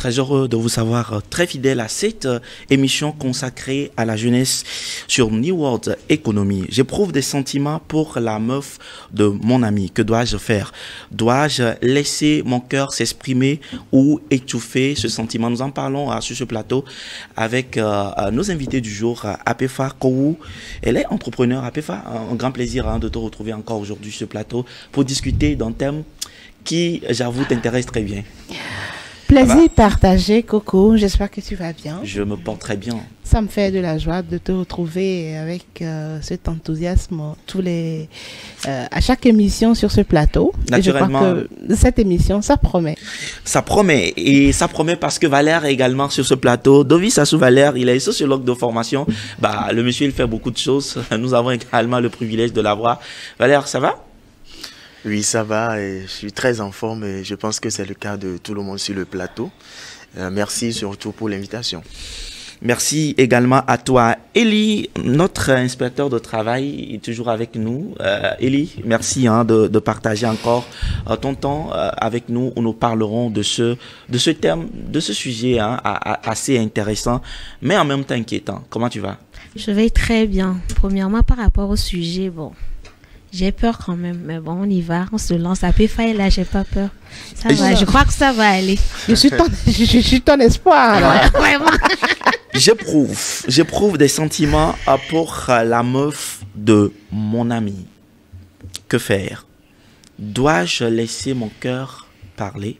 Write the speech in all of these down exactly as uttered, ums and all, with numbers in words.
très heureux de vous savoir très fidèle à cette émission consacrée à la jeunesse sur New World Economy. J'éprouve des sentiments pour la meuf de mon ami. Que dois-je faire? Dois-je laisser mon cœur s'exprimer ou étouffer ce sentiment? Nous en parlons euh, sur ce plateau avec euh, nos invités du jour, Apefa Kowu. Elle est entrepreneur. Apefa, un, un grand plaisir hein, de te retrouver encore aujourd'hui sur ce plateau pour discuter d'un thème qui, j'avoue, t'intéresse très bien. Plaisir partagé, Coco. J'espère que tu vas bien. Je me porte très bien. Ça me fait de la joie de te retrouver avec euh, cet enthousiasme tous les, euh, à chaque émission sur ce plateau. Naturellement. Et je crois que cette émission, ça promet. Ça promet. Et ça promet parce que Valère est également sur ce plateau. Dovis Assou Valère, il est sociologue de formation. Bah, le monsieur, il fait beaucoup de choses. Nous avons également le privilège de l'avoir. Valère, ça va? Oui, ça va, et je suis très en forme et je pense que c'est le cas de tout le monde sur le plateau. Euh, merci surtout pour l'invitation. Merci également à toi, Elie, notre inspecteur de travail, est toujours avec nous. Euh, Elie, merci hein, de, de partager encore euh, ton temps euh, avec nous où nous parlerons de ce, de ce thème, de ce sujet hein, à, à, assez intéressant, mais en même temps inquiétant. Comment tu vas? Je vais très bien. Premièrement, par rapport au sujet, bon... J'ai peur quand même, mais bon, on y va, on se lance. À Péfa, là, j'ai pas peur. Ça va, je crois que ça va aller. Je suis ton, je, je suis ton espoir. Ouais, vraiment. J'éprouve, j'éprouve des sentiments pour la meuf de mon ami. Que faire? Dois-je laisser mon cœur parler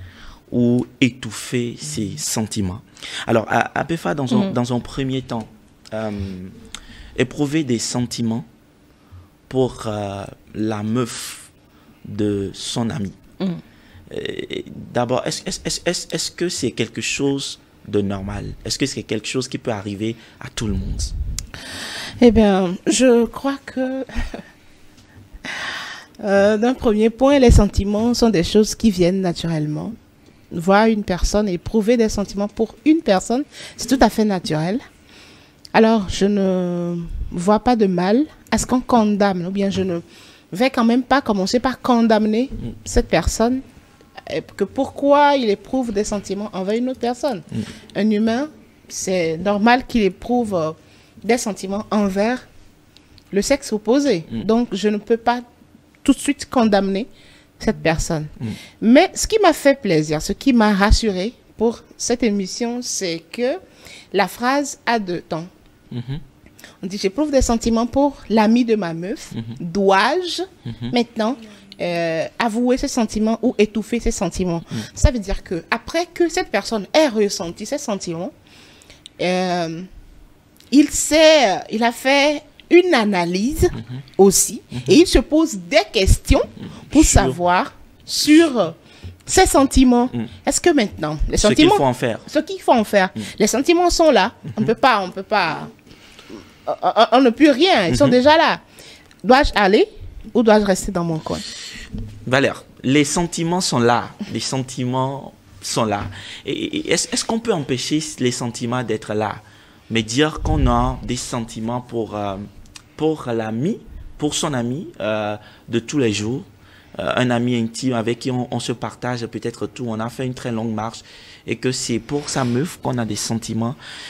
ou étouffer ses sentiments? Alors, à, à Péfa, dans, un, mm. dans un premier temps, euh, éprouver des sentiments pour euh, la meuf de son ami. Mm. D'abord, est-ce est, est, est, est que c'est quelque chose de normal? Est-ce que c'est quelque chose qui peut arriver à tout le monde? Eh bien, je crois que euh, d'un premier point, les sentiments sont des choses qui viennent naturellement. Voir une personne, éprouver des sentiments pour une personne, c'est tout à fait naturel. Alors, je ne vois pas de mal à ce qu'on condamne, ou bien je ne vais quand même pas commencer par condamner mm. cette personne, que pourquoi il éprouve des sentiments envers une autre personne. Mm. Un humain, c'est normal qu'il éprouve euh, des sentiments envers le sexe opposé. Mm. Donc, je ne peux pas tout de suite condamner cette personne. Mm. Mais ce qui m'a fait plaisir, ce qui m'a rassuré pour cette émission, c'est que la phrase a deux temps. Mm-hmm. On dit, j'éprouve des sentiments pour l'ami de ma meuf. Mm-hmm. Dois-je mm-hmm. maintenant euh, avouer ces sentiments ou étouffer ces sentiments? Mm. Ça veut dire que après que cette personne ait ressenti ces sentiments, euh, il sait, il a fait une analyse mm-hmm. aussi mm-hmm. et il se pose des questions mm-hmm. pour sure. savoir sur ces sentiments. Mm. Est-ce que maintenant, les ce sentiments, qu'il faut en faire. Ce qu'il faut en faire. Mm. Les sentiments sont là. Mm-hmm. On ne peut pas, on peut pas. On, on, on ne peut rien. Ils mm-hmm. sont déjà là. Dois-je aller ou dois-je rester dans mon coin? Valère, les sentiments sont là. Les sentiments sont là. Et, et est-ce, est-ce qu'on peut empêcher les sentiments d'être là, mais dire qu'on a des sentiments pour euh, pour l'ami, pour son ami euh, de tous les jours? Euh, un ami intime avec qui on, on se partage peut-être tout, on a fait une très longue marche et que c'est pour sa meuf qu'on a des sentiments.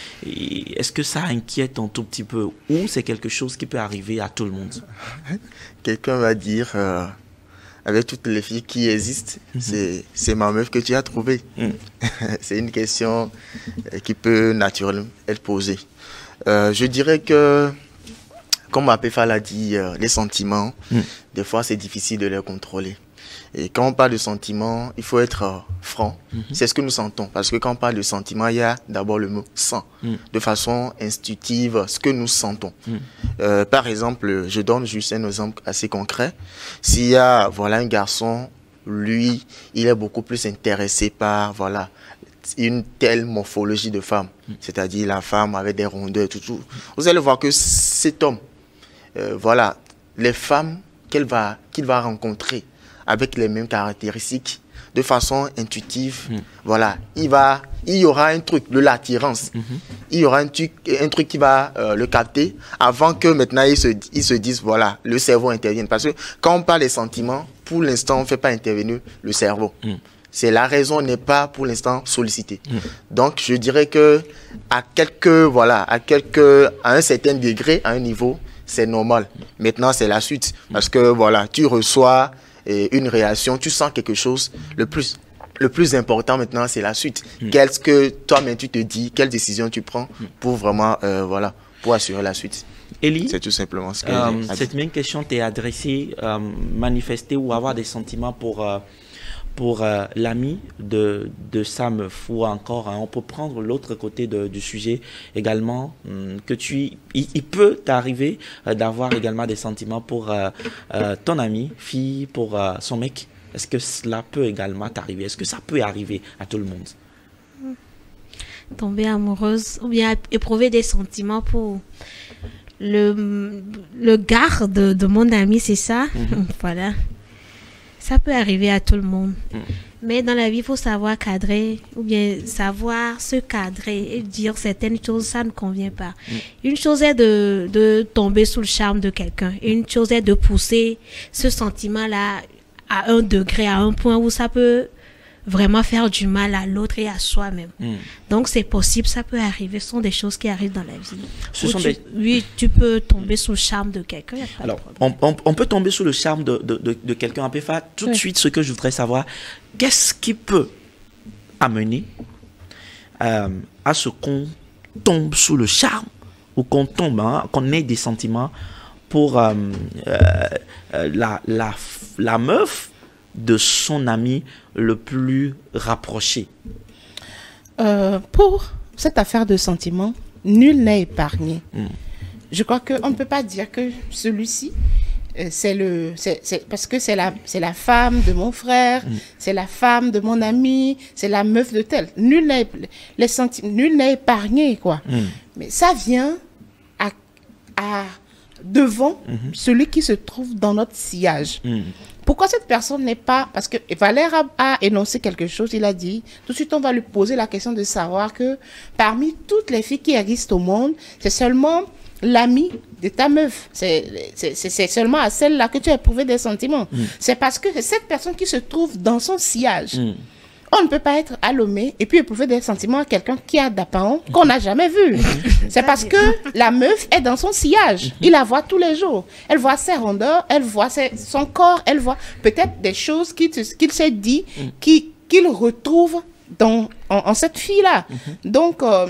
Et est-ce que ça inquiète un tout petit peu ou c'est quelque chose qui peut arriver à tout le monde? Quelqu'un va dire, euh, avec toutes les filles qui existent, mm-hmm. c'est, c'est ma meuf que tu as trouvée. Mm. C'est une question qui peut naturellement être posée. Euh, je dirais que, comme Apefa l'a dit, euh, les sentiments, mm. des fois c'est difficile de les contrôler. Et quand on parle de sentiments, il faut être euh, franc. Mm-hmm. C'est ce que nous sentons. Parce que quand on parle de sentiments, il y a d'abord le mot « sent mm. ». De façon intuitive, ce que nous sentons. Mm. Euh, par exemple, je donne juste un exemple assez concret. S'il y a voilà, un garçon, lui, il est beaucoup plus intéressé par voilà, une telle morphologie de femme. Mm. C'est-à-dire la femme avec des rondeurs et tout, tout. Vous allez voir que cet homme, euh, voilà, les femmes qu'elle va, qu'il va rencontrer avec les mêmes caractéristiques, de façon intuitive, mmh. voilà, il, va, il y aura un truc, de l'attirance, mmh. il y aura un truc, un truc qui va euh, le capter avant que maintenant ils se, ils se disent, voilà, le cerveau intervienne. Parce que quand on parle des sentiments, pour l'instant, on ne fait pas intervenir le cerveau. Mmh. c'est la raison n'est pas pour l'instant sollicitée. Mmh. Donc, je dirais que à quelques, voilà, à quelques, à un certain degré, à un niveau, c'est normal. Maintenant, c'est la suite. Parce que, voilà, tu reçois eh, une réaction, tu sens quelque chose. Le plus, le plus important maintenant, c'est la suite. Mmh. Qu'est-ce que toi-même tu te dis, quelle décision tu prends pour vraiment, euh, voilà, pour assurer la suite. Elie, c'est tout simplement ce que euh, cette même question t'est adressée, euh, manifester ou avoir des sentiments pour, euh, pour euh, l'ami de, de sa meuf, ou encore, hein, on peut prendre l'autre côté de, du sujet également, hum, que tu, il, il peut t'arriver euh, d'avoir également des sentiments pour euh, euh, ton ami, fille, pour euh, son mec. Est-ce que cela peut également t'arriver? Est-ce que ça peut arriver à tout le monde? Tomber amoureuse ou bien éprouver des sentiments pour le, le garde de, de mon ami, c'est ça? Mm-hmm. Voilà. Ça peut arriver à tout le monde. Mm. Mais dans la vie, il faut savoir cadrer ou bien savoir se cadrer et dire certaines choses, ça ne convient pas. Mm. Une chose est de, de tomber sous le charme de quelqu'un. Une chose est de pousser ce sentiment-là à un degré, à un point où ça peut vraiment faire du mal à l'autre et à soi-même. Mm. Donc, c'est possible, ça peut arriver. Ce sont des choses qui arrivent dans la vie. Ce sont tu, des... Oui, tu peux tomber sous le charme de quelqu'un. Alors, on, on, on peut tomber sous le charme de, de, de, de quelqu'un. On peut faire tout oui. de suite ce que je voudrais savoir. Qu'est-ce qui peut amener euh, à ce qu'on tombe sous le charme ou qu'on tombe, hein, qu'on ait des sentiments pour euh, euh, la, la, la meuf de son ami le plus rapproché? euh, Pour cette affaire de sentiments, nul n'est épargné. Mm. Je crois qu'on ne peut pas dire que celui-ci, euh, c'est le, c'est, c'est, parce que c'est la, c'est la femme de mon frère, mm. c'est la femme de mon ami, c'est la meuf de tel. Nul n'est, les sentiments, nul n'est épargné, quoi. Mm. Mais ça vient à, à devant mm-hmm. celui qui se trouve dans notre sillage. Mm. Pourquoi cette personne n'est pas... Parce que Valère a, a énoncé quelque chose, il a dit, tout de suite on va lui poser la question de savoir que parmi toutes les filles qui existent au monde, c'est seulement l'ami de ta meuf. C'est, c'est, c'est seulement à celle-là que tu as éprouvé des sentiments. Mm. C'est parce que c'est cette personne qui se trouve dans son sillage. Mm. On ne peut pas être à Lomé et puis éprouver des sentiments à quelqu'un qui a d'apparent qu'on n'a jamais vu. C'est parce que la meuf est dans son sillage. Il la voit tous les jours. Elle voit ses rondeurs, elle voit ses, son corps, elle voit peut-être des choses qu'il, qu'il s'est dit, qu'il, qu'il retrouve dans, en, en cette fille-là. Donc, euh,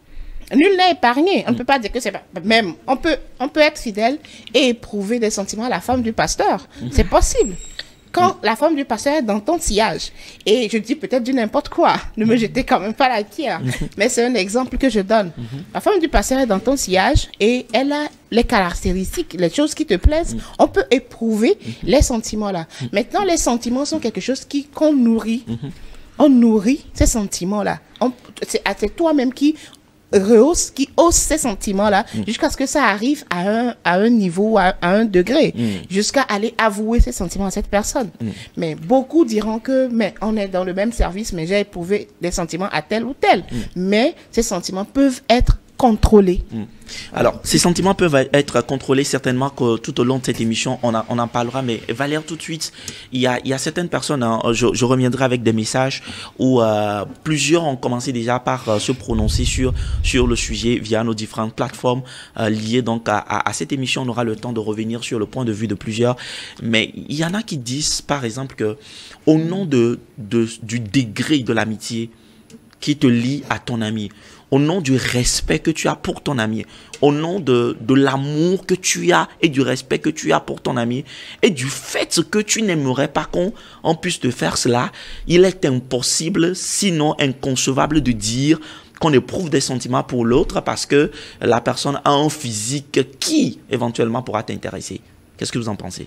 nul n'est épargné. On ne peut pas dire que c'est pas... Même, on peut, on peut être fidèle et éprouver des sentiments à la femme du pasteur. C'est possible. Quand la femme du pasteur est dans ton sillage, et je dis peut-être du n'importe quoi, ne me jetez quand même pas la pierre, mais c'est un exemple que je donne. La femme du pasteur est dans ton sillage et elle a les caractéristiques, les choses qui te plaisent. On peut éprouver les sentiments-là. Maintenant, les sentiments sont quelque chose qui, qu'on nourrit. On nourrit ces sentiments-là. On, c'est, c'est toi-même qui rehausse, qui hausse ces sentiments-là mm. jusqu'à ce que ça arrive à un, à un niveau, à, à un degré, mm. jusqu'à aller avouer ces sentiments à cette personne. Mm. Mais beaucoup diront que, mais on est dans le même service, mais j'ai éprouvé des sentiments à tel ou tel. Mm. Mais ces sentiments peuvent être contrôlés. Mm. Alors, ces sentiments peuvent être contrôlés certainement que tout au long de cette émission, on, a, on en parlera. Mais Valère, tout de suite, il y a, il y a certaines personnes, hein, je, je reviendrai avec des messages où euh, plusieurs ont commencé déjà par euh, se prononcer sur, sur le sujet via nos différentes plateformes euh, liées donc à, à, à cette émission. On aura le temps de revenir sur le point de vue de plusieurs. Mais il y en a qui disent, par exemple, que au nom de, de, du degré de l'amitié qui te lie à ton ami, au nom du respect que tu as pour ton ami, au nom de, de l'amour que tu as et du respect que tu as pour ton ami, et du fait que tu n'aimerais pas qu'on on puisse te faire cela, il est impossible, sinon inconcevable de dire qu'on éprouve des sentiments pour l'autre parce que la personne a un physique qui éventuellement pourra t'intéresser. Qu'est-ce que vous en pensez?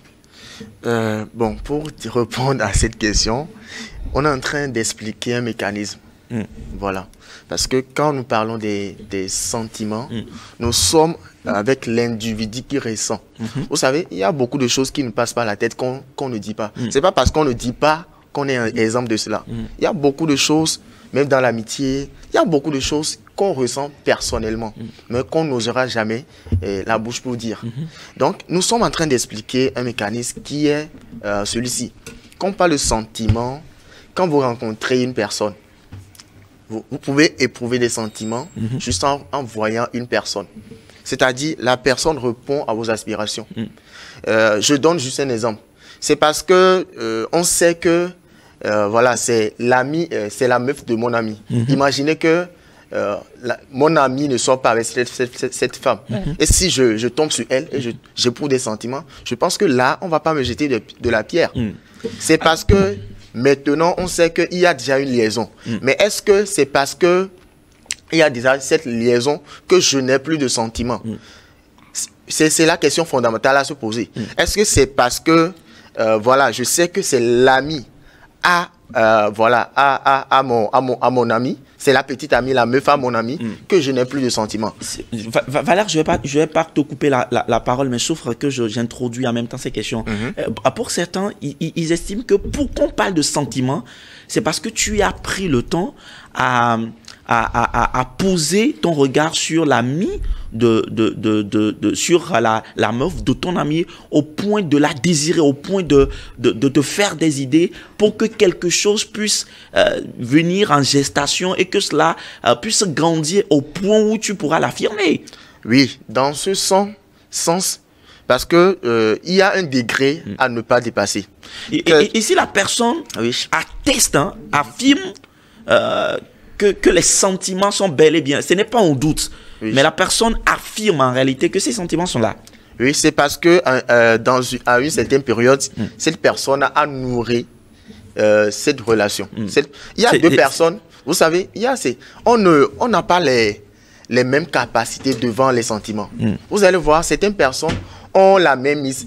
euh, Bon, pour répondre à cette question, on est en train d'expliquer un mécanisme. Mmh. Voilà. Parce que quand nous parlons des, des sentiments, mmh. nous sommes avec l'individu qui ressent. Mmh. Vous savez, il y a beaucoup de choses qui nous passent par la tête qu'on qu'on ne dit pas. Mmh. Ce n'est pas parce qu'on ne dit pas qu'on est un exemple de cela. Mmh. Il y a beaucoup de choses, même dans l'amitié, il y a beaucoup de choses qu'on ressent personnellement, mmh. mais qu'on n'osera jamais eh, la bouche pour dire. Mmh. Donc, nous sommes en train d'expliquer un mécanisme qui est euh, celui-ci. Quand on parle de sentiment, quand vous rencontrez une personne, vous, vous pouvez éprouver des sentiments mm-hmm. juste en, en voyant une personne. C'est-à-dire, la personne répond à vos aspirations. Mm. Euh, je donne juste un exemple. C'est parce que euh, on sait que euh, voilà, c'est l'ami, euh, c'est la meuf de mon ami. Mm-hmm. Imaginez que euh, la, mon ami ne soit pas avec cette, cette, cette, cette femme. Mm-hmm. Et si je, je tombe sur elle et je, j'éprouve des sentiments, je pense que là, on ne va pas me jeter de, de la pierre. Mm. C'est parce que maintenant, on sait qu'il y a déjà une liaison. Mm. Mais est-ce que c'est parce que il y a déjà cette liaison que je n'ai plus de sentiments? Mm. C'est la question fondamentale à se poser. Mm. Est-ce que c'est parce que euh, voilà, je sais que c'est l'ami à, euh, voilà, à, à, à, mon, à, mon, à mon ami, c'est la petite amie, la meuf à mon ami, mm. que je n'ai plus de sentiments? Valère, je ne vais pas, je vais pas te couper la, la, la parole, mais sauf que j'introduis en même temps ces questions. Mm-hmm. euh, pour certains, ils, ils estiment que pour qu'on parle de sentiments, c'est parce que tu as pris le temps à... À, à, à poser ton regard sur l'ami de, de, de, de, de sur la, la meuf de ton ami au point de la désirer, au point de, de, de te faire des idées pour que quelque chose puisse euh, venir en gestation et que cela euh, puisse grandir au point où tu pourras l'affirmer. Oui, dans ce sens, sens parce que euh, il y a un degré mm. à ne pas dépasser. Et, que... et, et si la personne oui. atteste, hein, affirme euh, Que, que les sentiments sont bel et bien, ce n'est pas un doute, oui. mais la personne affirme en réalité que ces sentiments sont là. Oui, c'est parce que euh, dans une, à une certaine période, mm. cette personne a nourri euh, cette relation. Mm. Cette, il y a deux personnes, vous savez, il y a ces, on ne, on n'a pas les, les mêmes capacités devant les sentiments. Mm. Vous allez voir, certaines personnes ont la même mise,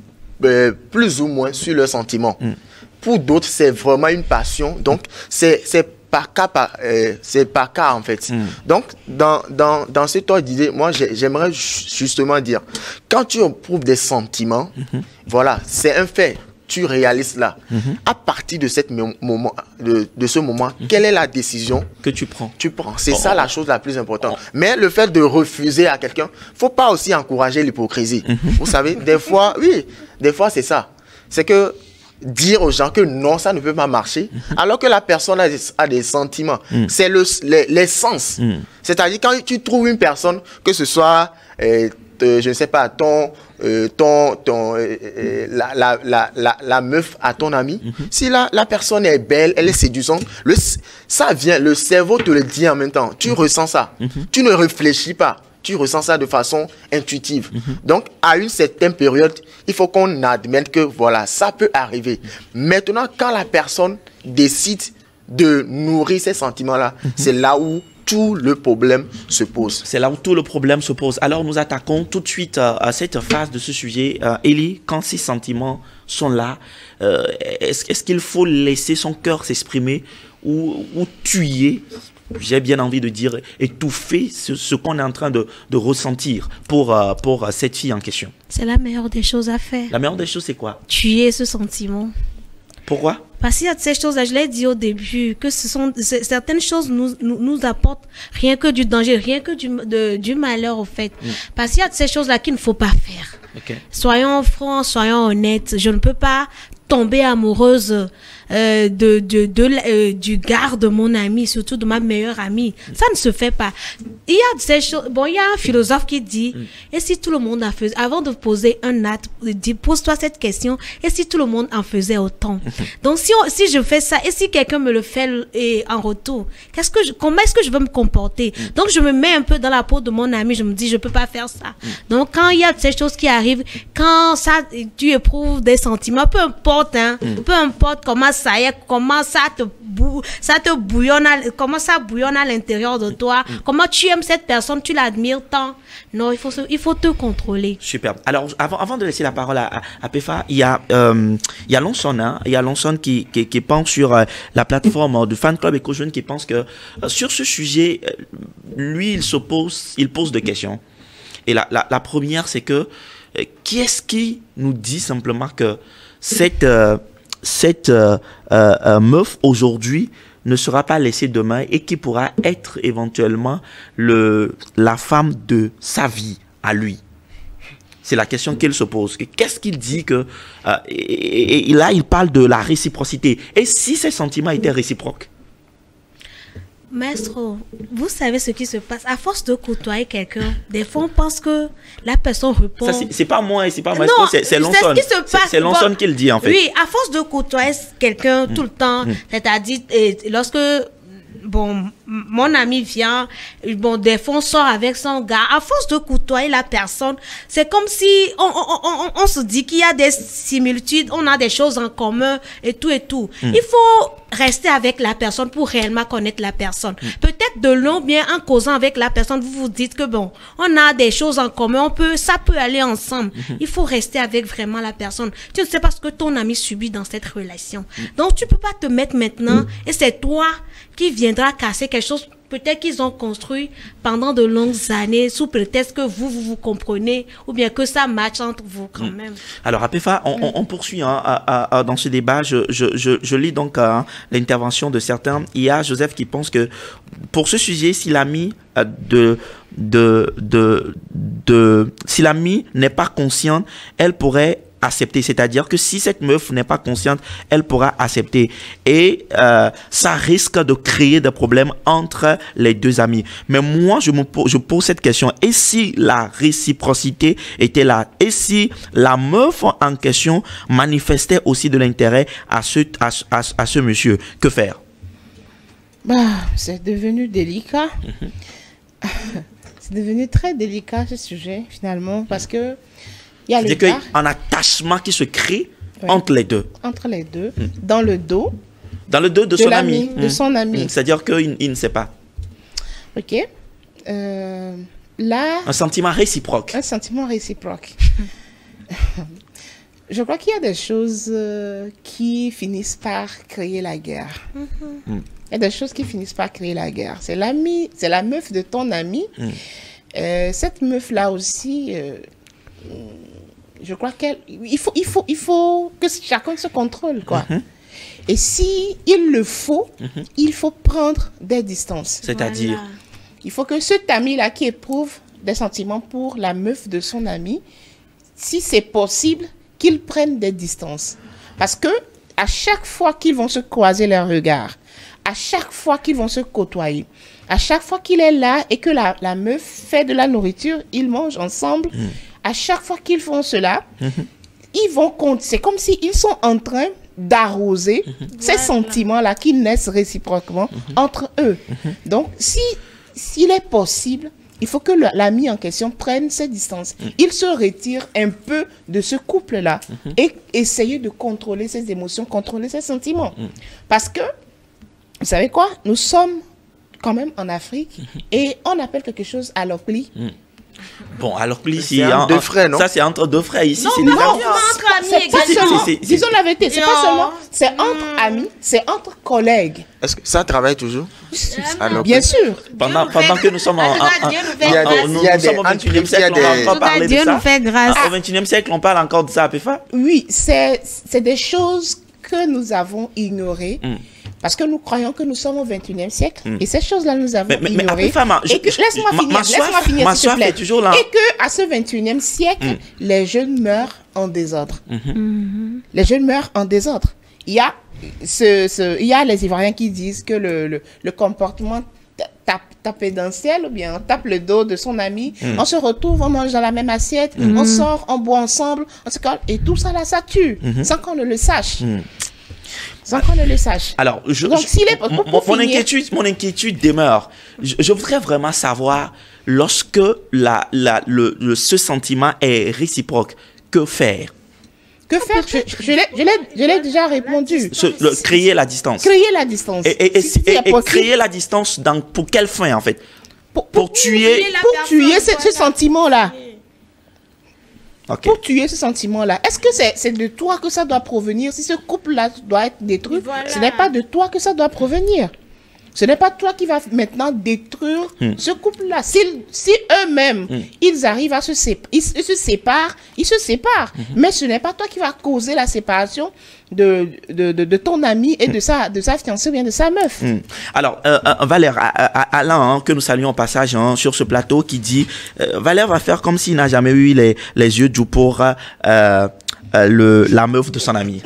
euh, plus ou moins sur leurs sentiments. Mm. Pour d'autres, c'est vraiment une passion. Donc, c'est par cas, par, euh, c'est par cas en fait. Mm. Donc, dans, dans, dans cet ordre d'idée, moi, j'aimerais justement dire, quand tu éprouves des sentiments, mm-hmm. voilà, c'est un fait, tu réalises là. Mm-hmm. À partir de, cette moment, de, de ce moment, mm-hmm. quelle est la décision que tu prends? Tu prends. C'est oh. ça la chose la plus importante. Oh. Mais le fait de refuser à quelqu'un, il ne faut pas aussi encourager l'hypocrisie. Mm-hmm. Vous savez, des fois, oui, des fois c'est ça. C'est que dire aux gens que non, ça ne peut pas marcher, mm-hmm. alors que la personne a des, a des sentiments. Mm. C'est le, les, les sens. Mm. C'est-à-dire quand tu trouves une personne, que ce soit, euh, euh, je ne sais pas, ton, euh, ton, ton, euh, euh, la, la, la, la, la meuf à ton ami, mm-hmm. si la, la personne est belle, elle est séduisante, le, ça vient, le cerveau te le dit en même temps. Tu mm-hmm. ressens ça. Mm-hmm. Tu ne réfléchis pas. Tu ressens ça de façon intuitive. Mm-hmm. Donc, à une certaine période, il faut qu'on admette que, voilà, ça peut arriver. Mm-hmm. Maintenant, quand la personne décide de nourrir ces sentiments-là, mm-hmm. c'est là où tout le problème se pose. C'est là où tout le problème se pose. Alors, nous attaquons tout de suite euh, à cette phase de ce sujet. Euh, Élie, quand ces sentiments sont là, euh, est-ce, est-ce qu'il faut laisser son cœur s'exprimer ou, ou tuer, j'ai bien envie de dire, étouffer ce, ce qu'on est en train de, de ressentir pour, euh, pour cette fille en question? C'est la meilleure des choses à faire. La meilleure des choses, c'est quoi? Tuer ce sentiment. Pourquoi? Parce qu'il y a de ces choses-là, je l'ai dit au début, que ce sont, certaines choses nous, nous, nous apportent rien que du danger, rien que du, de, du malheur, au fait. Mm. Parce qu'il y a de ces choses-là qu'il ne faut pas faire. Okay. Soyons francs, soyons honnêtes. Je ne peux pas tomber amoureuse euh, de, de, de, de euh, du gars de mon ami, surtout de ma meilleure amie. Mm. Ça ne se fait pas. Il y a de ces choses. Bon, il y a un philosophe qui dit, mm. et si tout le monde en faisait, avant de poser un acte, pose-toi cette question, et si tout le monde en faisait autant? Donc, si, on, si je fais ça, et si quelqu'un me le fait et en retour, qu'est-ce que je, comment est-ce que je veux me comporter? Mm. Donc, je me mets un peu dans la peau de mon ami, je me dis, je peux pas faire ça. Mm. Donc, quand il y a de ces choses qui arrivent, quand ça, tu éprouves des sentiments, peu importe, hein, mm. peu importe comment ça est, comment ça te, bou ça te bouillonne, à, comment ça bouillonne à l'intérieur de toi, mm. comment tu aimes cette personne, tu l'admires tant. Non, il faut, se, il faut te contrôler. Superbe. Alors, avant, avant de laisser la parole à, à, à Pefa, il y a, euh, il y a Lonson, hein, il y a Lonson qui, qui, qui pense sur euh, la plateforme du fan club Éco-Jeune, qui pense que euh, sur ce sujet, euh, lui, il se pose, il pose deux questions. Et la, la, la première, c'est que euh, qui est-ce qui nous dit simplement que cette, euh, cette euh, euh, meuf aujourd'hui ne sera pas laissée demain et qui pourra être éventuellement le, la femme de sa vie à lui? C'est la question qu'il se pose. Qu'est-ce qu'il dit que... Euh, et, et là, il parle de la réciprocité. Et si ces sentiments étaient réciproques? Maestro, vous savez ce qui se passe. À force de côtoyer quelqu'un, des fois on pense que la personne répond. Ça, c'est pas moi et c'est pas Maestro, c'est Lonson. C'est Lonson qui le dit en fait. Oui, à force de côtoyer quelqu'un mmh. tout le temps, mmh. c'est-à-dire lorsque bon, mon ami vient, bon, des fois on sort avec son gars, à force de côtoyer la personne, c'est comme si on, on, on, on se dit qu'il y a des similitudes, on a des choses en commun et tout et tout. Mm. Il faut rester avec la personne pour réellement connaître la personne. Mm. Peut-être de long, bien en causant avec la personne, vous vous dites que bon, on a des choses en commun, on peut, ça peut aller ensemble. Mm-hmm. Il faut rester avec vraiment la personne. Tu ne sais pas ce que ton ami subit dans cette relation. Mm. Donc tu peux pas te mettre maintenant mm. et c'est toi qui viendra casser quelque chose, peut-être qu'ils ont construit pendant de longues années, sous prétexte que vous, vous vous comprenez, ou bien que ça matche entre vous quand même. Alors, Apéfa, on, on, on poursuit hein, à, à, dans ce débat. Je, je, je, je lis donc hein, l'intervention de certains. Il y a Joseph qui pense que pour ce sujet, si l'ami euh, de, de, de, de, si l'ami n'est pas consciente, elle pourrait accepter, c'est-à-dire que si cette meuf n'est pas consciente, elle pourra accepter et euh, ça risque de créer des problèmes entre les deux amis. Mais moi, je me pose, je pose cette question, et si la réciprocité était là, et si la meuf en question manifestait aussi de l'intérêt à ce, à, à, à ce monsieur, que faire? Bah, c'est devenu délicat. Mm-hmm. C'est devenu très délicat ce sujet finalement, parce que c'est-à-dire qu'il y a un attachement qui se crée oui. entre les deux. Entre les deux, mm. dans le dos. Dans le dos de, de son ami. De mm. son ami. Mm. C'est-à-dire qu'il il ne sait pas. Ok. Euh, là... Un sentiment réciproque. Un sentiment réciproque. Je crois qu'il y a des choses euh, qui finissent par créer la guerre. Mm-hmm. Mm. Il y a des choses qui finissent par créer la guerre. C'est l'ami, c'est la meuf de ton ami. Mm. Euh, cette meuf-là aussi... Euh, je crois qu'il faut, il faut, il faut que chacun se contrôle, quoi. Mm-hmm. Et si il le faut, mm-hmm. il faut prendre des distances. C'est-à-dire voilà. Il faut que cet ami-là qui éprouve des sentiments pour la meuf de son ami, si c'est possible, qu'il prenne des distances. Parce que à chaque fois qu'ils vont se croiser leurs regards, à chaque fois qu'ils vont se côtoyer, à chaque fois qu'il est là et que la, la meuf fait de la nourriture, ils mangent ensemble. Mm. À chaque fois qu'ils font cela, mm-hmm. ils vont compter. C'est comme s'ils sont en train d'arroser mm-hmm. ces voilà. sentiments-là qui naissent réciproquement mm-hmm. entre eux. Mm-hmm. Donc, si, s'il est possible, il faut que l'ami en question prenne ses distances. Mm-hmm. Il se retire un peu de ce couple-là mm-hmm. et essayer de contrôler ses émotions, contrôler ses sentiments. Mm-hmm. Parce que, vous savez quoi? Nous sommes quand même en Afrique mm-hmm. et on appelle quelque chose alopli. Mm-hmm. Bon, alors plus c'est entre deux frères, non? Ça, c'est entre deux frères. Ici, non, c'est non, des amis. C'est pas seulement, disons la vérité, c'est pas seulement, c'est entre amis, c'est entre collègues. Est-ce que ça travaille toujours? Alors, bien sûr. Pendant, pendant que nous sommes en, en, en, il y a des, nous, il y a nous sommes au vingt et unième siècle, on va encore parler de Dieu ça. nous fait grâce. Au vingt et unième siècle, on parle encore de ça, Apéfa? Oui, c'est des choses que nous avons ignorées. Mm. Parce que nous croyons que nous sommes au vingt et unième siècle. Mm. Et ces choses-là, nous avons mais, mais, ignorées. Mais Apéfa, laisse-moi finir, laisse-moi finir, s'il te plaît. Toujours là. Et qu'à ce vingt et unième siècle, mm. les jeunes meurent en désordre. Mm-hmm. Mm-hmm. Les jeunes meurent en désordre. Il y a, ce, ce, il y a les Ivoiriens qui disent que le, le, le comportement tape, tapédentiel, ou bien on tape le dos de son ami, mm. on se retrouve, on mange dans la même assiette, mm. on sort, on boit ensemble, on se colle, et tout ça là, ça tue, mm-hmm. sans qu'on ne le sache. Mm. Sans qu'on ne le sache. Alors, je, Donc, je, s'il est, mon, mon, mon, inquiétude, mon inquiétude demeure. Je, je voudrais vraiment savoir, lorsque la, la, le, le, ce sentiment est réciproque, que faire? Que faire? Je, je, je l'ai déjà répondu. Ce, le, créer la distance. Créer la distance. Et, et, et, si et, et créer la distance dans, pour quelle fin, en fait? Pour, pour, pour tuer, pour tuer ce, ce sentiment-là. Okay. Pour tuer ce sentiment-là, est-ce que c'est c'est de toi que ça doit provenir? Si ce couple-là doit être détruit, voilà. Ce n'est pas de toi que ça doit provenir. Ce n'est pas toi qui vas maintenant détruire Mm. ce couple-là. Si, si eux-mêmes, Mm. ils arrivent à se séparer, ils, ils se séparent, ils se séparent. Mm-hmm. Mais ce n'est pas toi qui vas causer la séparation de, de, de, de ton ami et de sa, de sa fiancée ou bien de sa meuf. Hmm. Alors, euh, euh, Valère, à- à- à- Alain, hein, que nous saluons au passage hein, sur ce plateau, qui dit euh, Valère va faire comme s'il n'a jamais eu les, les yeux doux pour euh, euh, le, la meuf de son ami.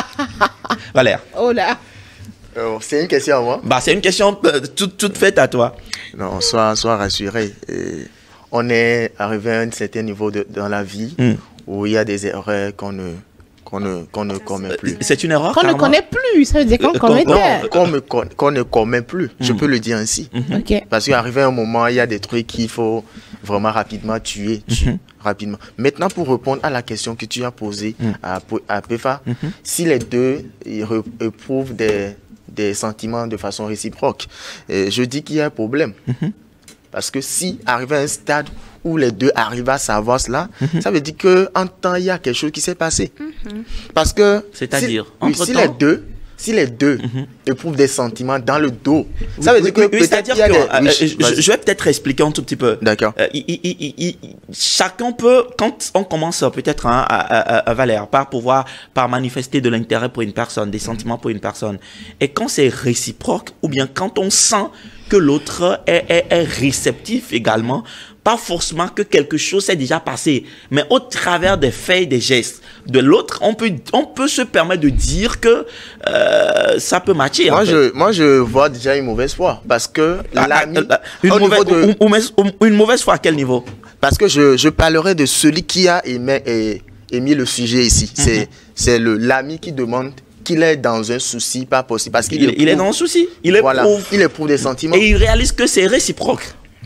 Valère, Oh là. Euh, c'est une question à moi. bah, c'est une question euh, toute, toute faite à toi. Non, sois, sois rassuré. Et on est arrivé à un certain niveau de, dans la vie Hmm. où il y a des erreurs qu'on ne, qu'on ne, qu'on ne commet plus. C'est une erreur Qu'on ne carrément? connaît plus, ça veut dire qu'on Euh, commettait. qu'on- Qu'on me con- qu'on ne commet plus, je Mm. peux le dire ainsi. Ok. Parce qu'arrivé à un moment, il y a des trucs qu'il faut vraiment rapidement tuer, tuer rapidement. Maintenant, pour répondre à la question que tu as posée Mm. à, Po- à Pefa, si les deux ils re- éprouvent des, des sentiments de façon réciproque, euh, je dis qu'il y a un problème. Parce que si, arrivé à un stade où les deux arrivent à savoir cela, ça veut dire qu'en temps, il y a quelque chose qui s'est passé. Parce que... C'est-à-dire, si, oui, si entre-temps- les deux, si les deux éprouvent des sentiments dans le dos, ça veut Oui, dire que oui, oui, peut-être c'est-à-dire il y a que, des... euh, oui, euh, je, vas-y. je vais peut-être expliquer un tout petit peu. D'accord. Euh, il- il- il- il- il- chacun peut, quand on commence euh, peut-être hein, à, à, à, à Valère, par pouvoir, par manifester de l'intérêt pour une personne, des sentiments pour une personne, et quand c'est réciproque, ou bien quand on sent que l'autre est, est, est réceptif également, pas forcément que quelque chose s'est déjà passé, mais au travers des faits et des gestes de l'autre, on peut, on peut se permettre de dire que euh, ça peut matcher. en Moi fait. je, moi, je vois déjà une mauvaise foi. Parce que Ah, l'ami... ah, ah, une, au mauvaise, niveau de- ou- ou- ou- ou- une mauvaise foi à quel niveau? Parce que je, je parlerai de celui qui a émis, é- émis le sujet ici. C'est, c'est le, l'ami qui demande qu'il est dans un souci pas possible. Parce qu'il il, il est éprouve- dans un souci. Il éprouve. Voilà, il éprouve des sentiments. Et il réalise que c'est réciproque.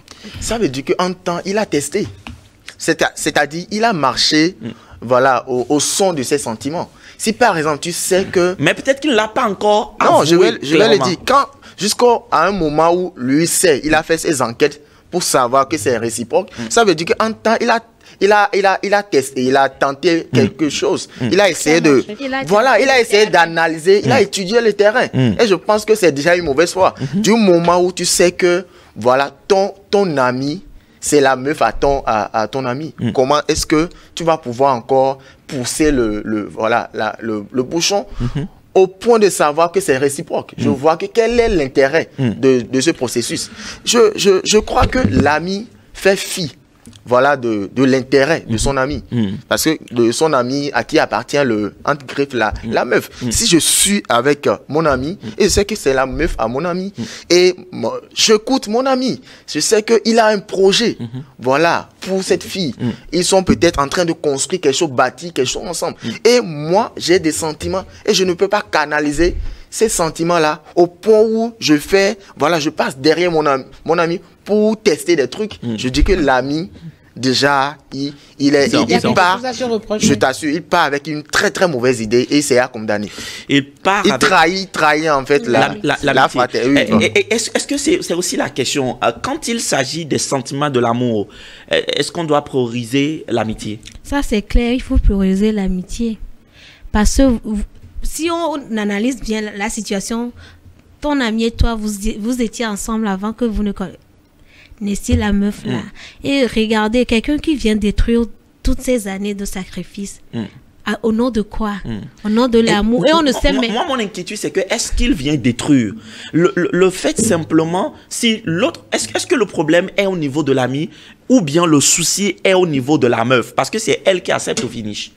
Ça veut dire qu'en temps, il a testé. C'est- C'est-à-dire, il a marché voilà, au, au son de ses sentiments. Si par exemple, tu sais que... Mais peut-être qu'il ne l'a pas encore Non, avoué je vais, je vais le clairement. dire. Quand, jusqu'à un moment où lui sait, il a fait ses enquêtes pour savoir que c'est réciproque, ça veut dire qu'en temps, il a, il a, il a, il a testé, il a tenté quelque chose. Il a essayé de, Il a voilà, tenté il a le essayé terrain. d'analyser, il a étudié le terrain. Et je pense que c'est déjà une mauvaise foi. Du moment où tu sais que, voilà, ton, ton ami, c'est la meuf à ton, à, à ton ami. Comment est-ce que tu vas pouvoir encore pousser le, le, voilà, la- le, le bouchon au point de savoir que c'est réciproque? Je vois que quel est l'intérêt de, de ce processus. Je, je, je crois que l'ami fait fi, voilà, de, de l'intérêt de son ami. Parce que de son ami à qui appartient le, entre griffes, la, la meuf. Si je suis avec euh, mon ami et je sais que c'est la meuf à mon ami et moi, j'écoute mon ami, je sais qu'il a un projet, voilà, pour cette fille. Ils sont peut-être en train de construire quelque chose, bâtir quelque chose ensemble. Et moi, j'ai des sentiments et je ne peux pas canaliser ces sentiments-là au point où je fais, voilà, je passe derrière mon ami, mon ami pour tester des trucs. Je dis que l'ami, déjà, il, il, est, C'est il, un- il c'est un- part, Ça se reproche. je t'assure, il part avec une très très mauvaise idée et c'est à condamner. Il part Il avec trahit, il trahit en fait la, la, la, la l'amitié. fraternité. Oui, Et- bon. et- et Est-ce est-ce que c'est c'est aussi la question, euh, quand il s'agit des sentiments de l'amour, euh, est-ce qu'on doit prioriser l'amitié? Ça, c'est clair, il faut prioriser l'amitié. Parce que vous- si on analyse bien la, la situation, ton ami et toi, vous, vous étiez ensemble avant que vous ne connaissiez la meuf là. Et regardez, quelqu'un qui vient détruire toutes ces années de sacrifice, Mm. à- au nom de quoi? Au nom de l'amour. Et, on ne sait moi, même... moi, mon inquiétude, c'est que est-ce qu'il vient détruire le, le, le fait simplement, si l'autre, est-ce est-ce que le problème est au niveau de l'ami ou bien le souci est au niveau de la meuf? Parce que c'est elle qui accepte au finish.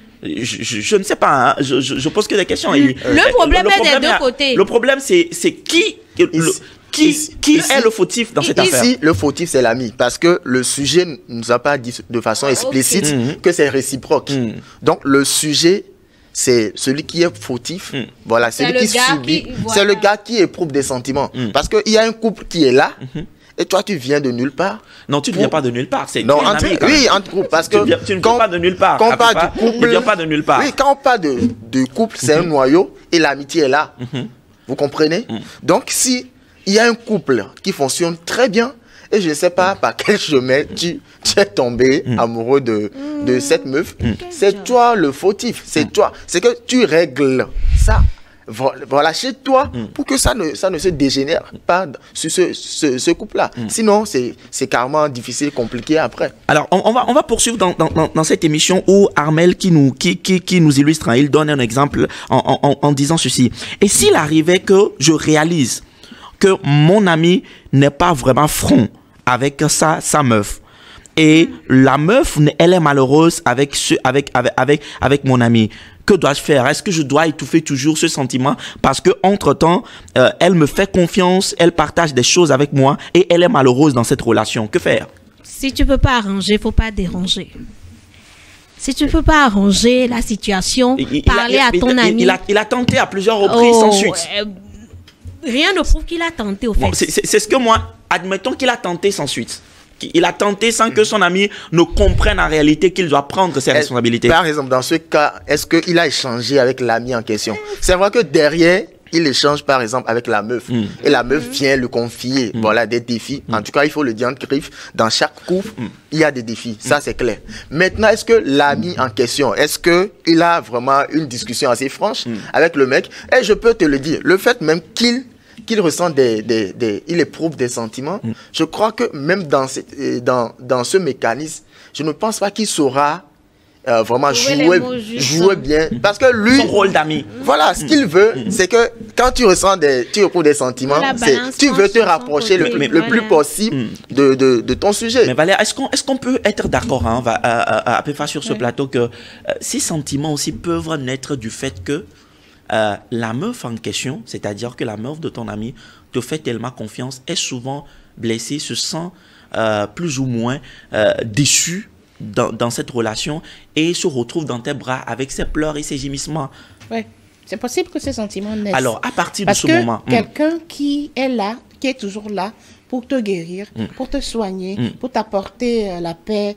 Je, je, je ne sais pas, hein. je, je, je pose que des questions. Et- Le problème est des deux a- côtés. Le problème, c'est c'est qui, le- Ici- qui, ici- qui ici- est le fautif dans cette affaire? Ici, le fautif, c'est l'ami. Parce que le sujet ne nous a pas dit de façon explicite Mhm. que c'est réciproque. Mhm. Donc, le sujet, c'est celui qui est fautif. Mhm. Voilà, C'est celui le qui gars subit. qui- C'est le voilà. gars qui éprouve des sentiments. Mhm. Parce qu'il y a un couple qui est là. Et toi, tu viens de nulle part. Non, tu ne viens pas de nulle part. C'est Non, tu es un entre, ami, quand même. oui, entre groupes. Parce Tu que ne viens, tu ne quand- viens pas de nulle part. quand on Ah, parle papa, du couple, tu ne viens pas de nulle part. Oui, quand on parle de, de couple, c'est un noyau et l'amitié est là. Vous comprenez? Donc, si il y a un couple qui fonctionne très bien, et je ne sais pas par quel chemin tu, tu es tombé amoureux de, de cette meuf, c'est toi le fautif. C'est toi. C'est que tu règles ça voilà, chez toi, mm. pour que ça ne, ça ne se dégénère pas sur ce, ce, ce couple-là. Mm. Sinon, c'est carrément difficile, compliqué après. Alors, on, on, va, on va poursuivre dans, dans, dans cette émission où Armel, qui nous, qui, qui, qui nous illustre, hein, il donne un exemple en, en, en disant ceci. Et s'il arrivait que je réalise que mon ami n'est pas vraiment franc avec sa, sa meuf, et la meuf, elle est malheureuse avec, ce, avec, avec, avec, avec mon ami. Que dois-je faire? Est-ce que je dois étouffer toujours ce sentiment? Parce que entre-temps, euh, elle me fait confiance, elle partage des choses avec moi et elle est malheureuse dans cette relation. Que faire? Si tu ne peux pas arranger, il ne faut pas déranger. Si tu ne peux pas arranger la situation, il, parler il a, il, à ton il, ami... Il a, il a tenté à plusieurs reprises oh, sans suite. Euh, rien ne prouve qu'il a tenté, au fait. Bon, c'est ce que moi, admettons qu'il a tenté sans suite. Il a tenté sans que son ami ne comprenne en réalité qu'il doit prendre ses responsabilités. Par exemple, dans ce cas, est-ce qu'il a échangé avec l'ami en question? C'est vrai que derrière, il échange par exemple avec la meuf. Mm. Et la meuf vient le confier. Mm. Voilà, des défis. Mm. En tout cas, il faut le dire en griffe. Dans chaque couple, mm. il y a des défis. Ça, mm. c'est clair. Maintenant, est-ce que l'ami en question, est-ce qu'il a vraiment une discussion assez franche mm. avec le mec? Et je peux te le dire, le fait même qu'il qu'il ressent des, des, des, il éprouve des sentiments, mm. je crois que même dans, cette, dans, dans ce mécanisme, je ne pense pas qu'il saura euh, vraiment jouer, jouer bien. Parce que lui, son rôle d'ami. Voilà, ce qu'il veut, mm. c'est que quand tu ressens des, tu éprouves des sentiments, tu veux te rapprocher le, le voilà. plus possible mm. de, de, de ton sujet. Mais Valère, est-ce qu'on est-ce qu'on peut être d'accord hein, à, à, à peu près sur ce oui. plateau que euh, ces sentiments aussi peuvent naître du fait que Euh, la meuf en question, c'est-à-dire que la meuf de ton ami te fait tellement confiance, est souvent blessée, se sent euh, plus ou moins euh, déçue dans, dans cette relation et se retrouve dans tes bras avec ses pleurs et ses gémissements. Oui, c'est possible que ces sentiments naissent. Alors, à partir Parce de ce que moment... quelqu'un mm. qui est là, qui est toujours là pour te guérir, mm. pour te soigner, mm. pour t'apporter euh, la paix,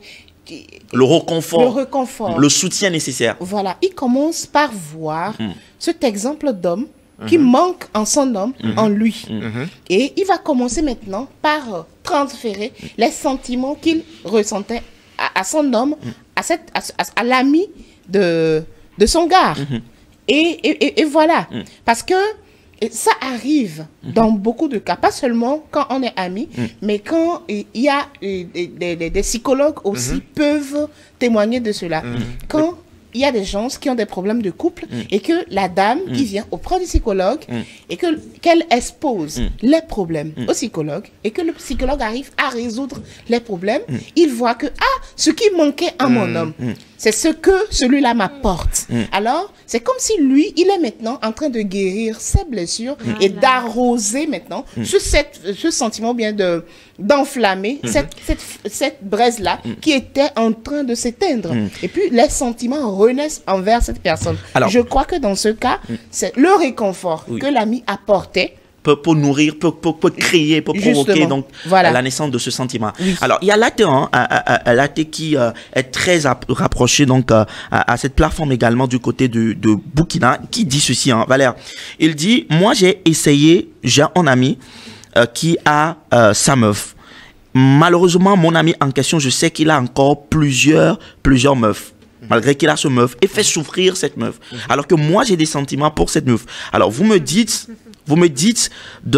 le réconfort, le réconfort, le soutien nécessaire. Voilà, il commence par voir mm. cet exemple d'homme mm-hmm. qui manque en son homme, mm-hmm. en lui. Mm-hmm. Et il va commencer maintenant par euh, transférer mm. les sentiments qu'il ressentait à, à son homme, mm. à, cette, à, à, à l'ami de, de son gars. Mm-hmm. et, et, et voilà, mm. parce que et ça arrive mmh. dans beaucoup de cas, pas seulement quand on est amis, mmh. mais quand il y a des, des, des, des psychologues aussi mmh. peuvent témoigner de cela. Mmh. Quand il y a des gens qui ont des problèmes de couple mmh. et que la dame mmh. qui vient auprès du psychologue mmh. et que qu'elle expose mmh. les problèmes mmh. au psychologue et que le psychologue arrive à résoudre les problèmes, mmh. il voit que ah, ce qui manquait à mmh. mon homme, mmh. c'est ce que celui-là m'apporte. Mm. Alors, c'est comme si lui, il est maintenant en train de guérir ses blessures mm. et d'arroser maintenant mm. ce, cette, ce sentiment bien de d'enflammer mm. cette, cette, cette braise-là mm. qui était en train de s'éteindre. Mm. Et puis, les sentiments renaissent envers cette personne. Alors, je crois que dans ce cas, mm. c'est le réconfort oui. que l'ami apportait Pour, pour nourrir, pour, pour, pour créer, pour Justement. provoquer donc, voilà. la naissance de ce sentiment. Oui. Alors, il y a Latte, hein, Latte qui euh, est très rapproché donc, euh, à, à cette plateforme également du côté de, de Burkina, qui dit ceci, hein, Valère. Il dit, moi j'ai essayé, j'ai un ami euh, qui a euh, sa meuf. Malheureusement, mon ami en question, je sais qu'il a encore plusieurs, plusieurs meufs. Malgré qu'il a ce meuf, et fait souffrir cette meuf. Alors que moi, j'ai des sentiments pour cette meuf. Alors, vous me dites, vous me dites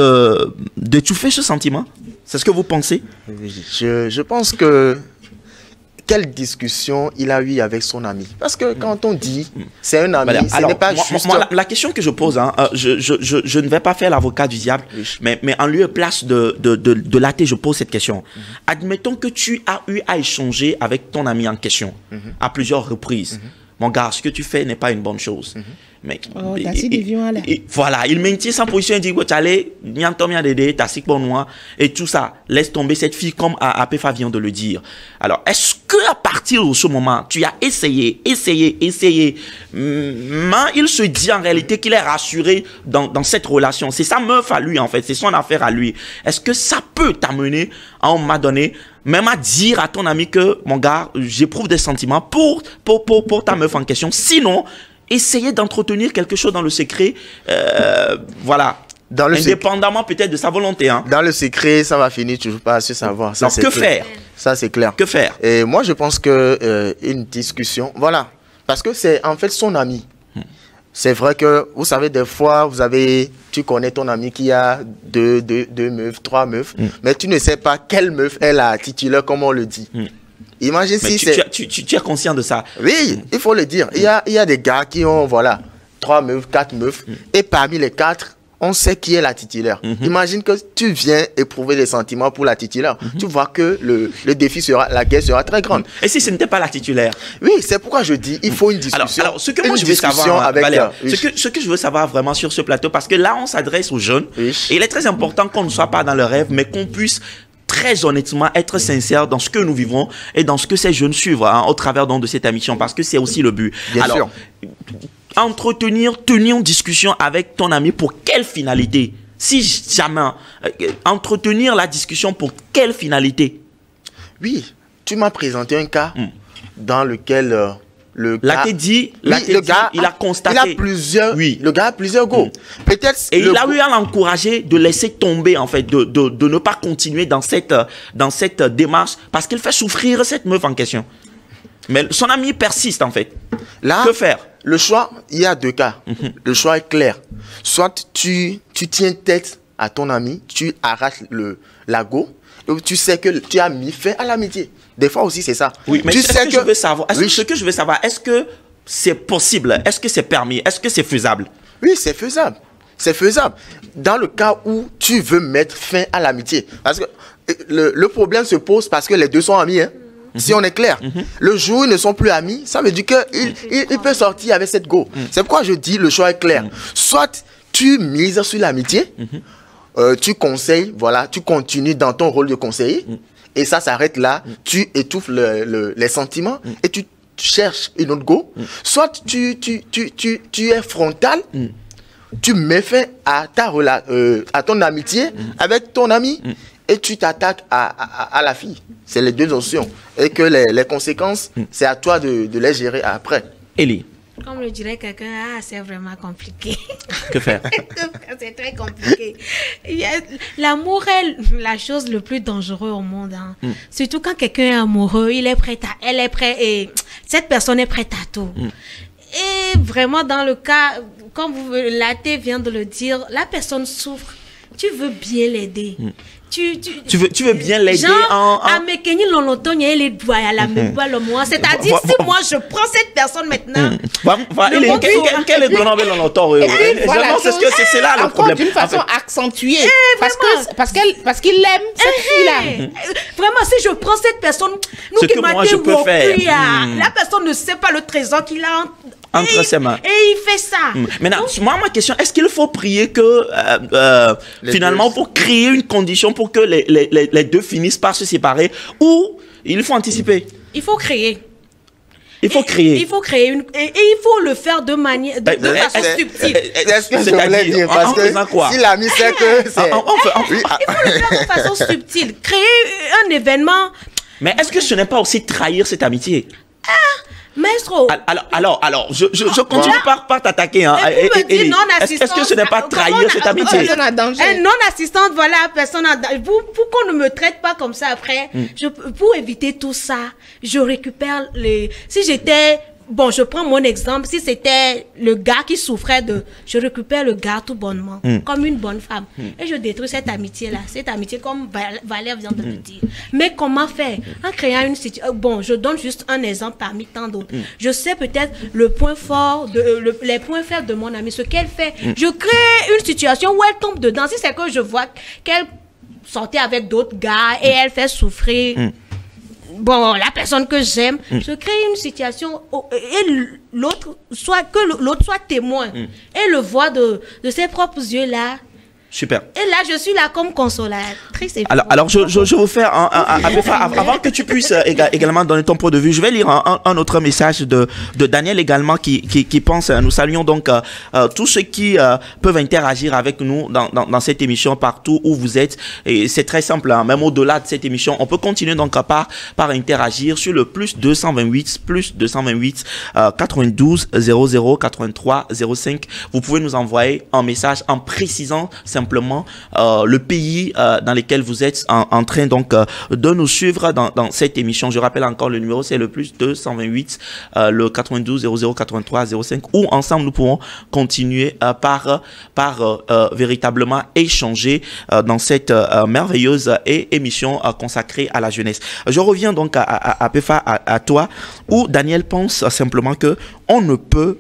de d'étouffer ce sentiment. C'est ce que vous pensez? je, je pense que quelle discussion il a eu avec son ami. Parce que quand on dit c'est un ami, voilà. ce n'est pas moi, juste... Moi, la, la question que je pose, hein, euh, je, je, je, je ne vais pas faire l'avocat du diable, oui. mais, mais en lieu et place de, de, de, de Latte, je pose cette question. Mm-hmm. Admettons que tu as eu à échanger avec ton ami en question, mm-hmm. à plusieurs reprises. Mm-hmm. Mon gars, ce que tu fais n'est pas une bonne chose. Mm-hmm. Mais, oh, et, et, et, et, voilà, il maintient sa position, il dit, tu allais, t'as pour moi, et tout ça, laisse tomber cette fille comme Apéfa vient de le dire. Alors, est-ce que à partir de ce moment, tu as essayé, essayé, essayé, mais il se dit en réalité qu'il est rassuré dans, dans cette relation. C'est sa meuf à lui, en fait, c'est son affaire à lui. Est-ce que ça peut t'amener à un moment donné, même à dire à ton ami que, mon gars, j'éprouve des sentiments pour, pour, pour, pour ta meuf en question, sinon, essayer d'entretenir quelque chose dans le secret, euh, voilà, dans le indépendamment peut-être de sa volonté. Hein. Dans le secret, ça va finir toujours pas à se savoir. Ça, donc, que clair. faire? Ça, c'est clair. Que faire? Et moi, je pense que euh, une discussion, voilà, parce que c'est en fait son ami. Hmm. c'est vrai que, vous savez, des fois, vous avez, tu connais ton ami qui a deux, deux, deux meufs, trois meufs, mm. mais tu ne sais pas quelle meuf est la titulaire, comme on le dit. Mm. Imagine mais si tu, c'est... Tu, tu, tu es conscient de ça? Oui, mm. il faut le dire. Mm. Il y a, il y a des gars qui ont, voilà, trois meufs, quatre meufs, mm. et parmi les quatre, on sait qui est la titulaire. Mm-hmm. Imagine que tu viens éprouver des sentiments pour la titulaire. Mm-hmm. Tu vois que le, le défi sera, la guerre sera très grande. Et si ce n'était pas la titulaire? Oui, c'est pourquoi je dis, il faut une discussion. Alors, alors ce que moi je veux savoir, avec, Valère, euh, oui. ce, que, ce que je veux savoir vraiment sur ce plateau, parce que là, on s'adresse aux jeunes, oui. et il est très important qu'on ne soit pas dans le rêve, mais qu'on puisse très honnêtement être sincère dans ce que nous vivons et dans ce que ces jeunes suivent hein, au travers donc, de cette émission, parce que c'est aussi le but. Bien alors, sûr. Entretenir, tenir une discussion avec ton ami pour quelle finalité? Si jamais, euh, entretenir la discussion pour quelle finalité? Oui, tu m'as présenté un cas mm. dans lequel euh, le gars... Là, t'es dit, là, oui, t'es le dit, gars il a constaté. Il a plusieurs... Oui. Le gars a plusieurs go. Mm. Peut-être... Et le... il a eu à l'encourager de laisser tomber, en fait, de, de, de ne pas continuer dans cette, dans cette démarche parce qu'il fait souffrir cette meuf en question. Mais son ami persiste, en fait. Là, que faire? Le choix, il y a deux cas. Mm-hmm. Le choix est clair. Soit tu, tu tiens tête à ton ami, tu arraches le, la go, et tu sais que tu as mis fin à l'amitié. Des fois aussi, c'est ça. Oui, mais tu ce sais que, que... je veux savoir, est-ce oui. que ce que je veux savoir, est-ce que c'est possible? Est-ce que c'est permis? Est-ce que c'est faisable? Oui, c'est faisable. C'est faisable. Dans le cas où tu veux mettre fin à l'amitié. Parce que le, le problème se pose parce que les deux sont amis, hein. Mm-hmm. Si on est clair, mm-hmm. le jour où ils ne sont plus amis, ça veut dire qu'il il, il peut sortir avec cette go. Mm. C'est pourquoi je dis le choix est clair. Mm. Soit tu mises sur l'amitié, mm-hmm. euh, tu conseilles, voilà, tu continues dans ton rôle de conseiller, mm. et ça s'arrête là, mm. tu étouffes le, le, les sentiments mm. et tu cherches une autre go. Mm. Soit tu, tu, tu, tu, tu es frontal, mm. tu mets fin à, ta rela euh, à ton amitié mm. avec ton ami. Mm. Et tu t'attaques à, à, à la fille. C'est les deux options. Et que les, les conséquences, mm. c'est à toi de, de les gérer après. Élie. Comme le dirait quelqu'un, ah, c'est vraiment compliqué. Que faire? C'est très compliqué. L'amour est la chose le plus dangereuse au monde. Hein. Mm. Surtout quand quelqu'un est amoureux, il est prêt à, elle est prête, et cette personne est prête à tout. Mm. Et vraiment, dans le cas, comme vous, Laté vient de le dire, la personne souffre. Tu veux bien l'aider. Mm. Tu, tu, tu, veux, tu veux bien l'aider en... en... à Mekeni Loloton, il y a les doigts à la même pas le moi. C'est-à-dire, si moi je prends cette personne maintenant. Quel est le nom de Loloton? C'est ce que c'est là le problème. D'une façon accentuée. Parce que parce qu'elle parce qu'il aime cette fille-là. Vraiment, si je prends cette personne, nous qui moi je peux faire. La personne ne sait pas le trésor qu'il a entre ses mains. Et il fait ça. Mmh. Maintenant, donc, moi, ma question, est-ce qu'il faut prier que, euh, euh, finalement, pour créer une condition pour que les, les, les deux finissent par se séparer, ou il faut anticiper? Il faut créer. Il faut et, créer. Il faut créer une, et, et il faut le faire de manière, de, de façon subtile. C'est ce que je voulais dire, parce que quoi? si l'ami sait que c'est... On, on, on, oui. Il faut le faire de façon subtile. Créer un événement. Mais est-ce que ce n'est pas aussi trahir cette amitié? Ah, maestro. Alors, alors, alors, je, je, je continue wow. par, par t'attaquer. Hein. Est-ce est que ce n'est pas trahir cette amitié? Un non-assistante, voilà, personne en danger. Pour, pour qu'on ne me traite pas comme ça après, mm. je, pour éviter tout ça, je récupère les... Si j'étais... Bon, je prends mon exemple. Si c'était le gars qui souffrait de... Je récupère le gars tout bonnement, mm. comme une bonne femme. Mm. Et je détruis cette amitié-là. Cette amitié, comme Valère vient de mm. le dire. Mais comment faire? En créant une situation... Bon, je donne juste un exemple parmi tant d'autres. Mm. Je sais peut-être le point fort, de, euh, le, les points faibles de mon amie, ce qu'elle fait. Mm. Je crée une situation où elle tombe dedans. Si c'est que je vois qu'elle sortait avec d'autres gars et elle fait souffrir... Mm. Bon, la personne que j'aime, mm. je crée une situation où, et l'autre soit que l'autre soit témoin mm. et le voit de, de ses propres yeux là. Super. Et là, je suis là comme consolatrice. Et alors, alors je, je, je vais vous faire un, un, un, un, avant que tu puisses également donner ton point de vue, je vais lire un, un autre message de, de Daniel également qui, qui, qui pense. Nous saluons donc euh, euh, tous ceux qui euh, peuvent interagir avec nous dans, dans, dans cette émission partout où vous êtes. Et c'est très simple, hein, même au-delà de cette émission, on peut continuer donc par, par interagir sur le plus deux cent vingt-huit, plus deux cent vingt-huit, euh, quatre-vingt-douze, zéro zéro, quatre-vingt-trois, zéro cinq. Vous pouvez nous envoyer un message en précisant simplement euh, le pays euh, dans lequel vous êtes en, en train donc euh, de nous suivre dans, dans cette émission. Je rappelle encore le numéro, c'est le plus deux cent vingt-huit, euh, le quatre-vingt-douze zéro zéro quatre-vingt-trois zéro cinq, où ensemble nous pourrons continuer euh, par, par euh, euh, véritablement échanger euh, dans cette euh, merveilleuse et émission euh, consacrée à la jeunesse. Je reviens donc à, à, à Pefa, à, à toi, où Daniel pense simplement que on ne peut,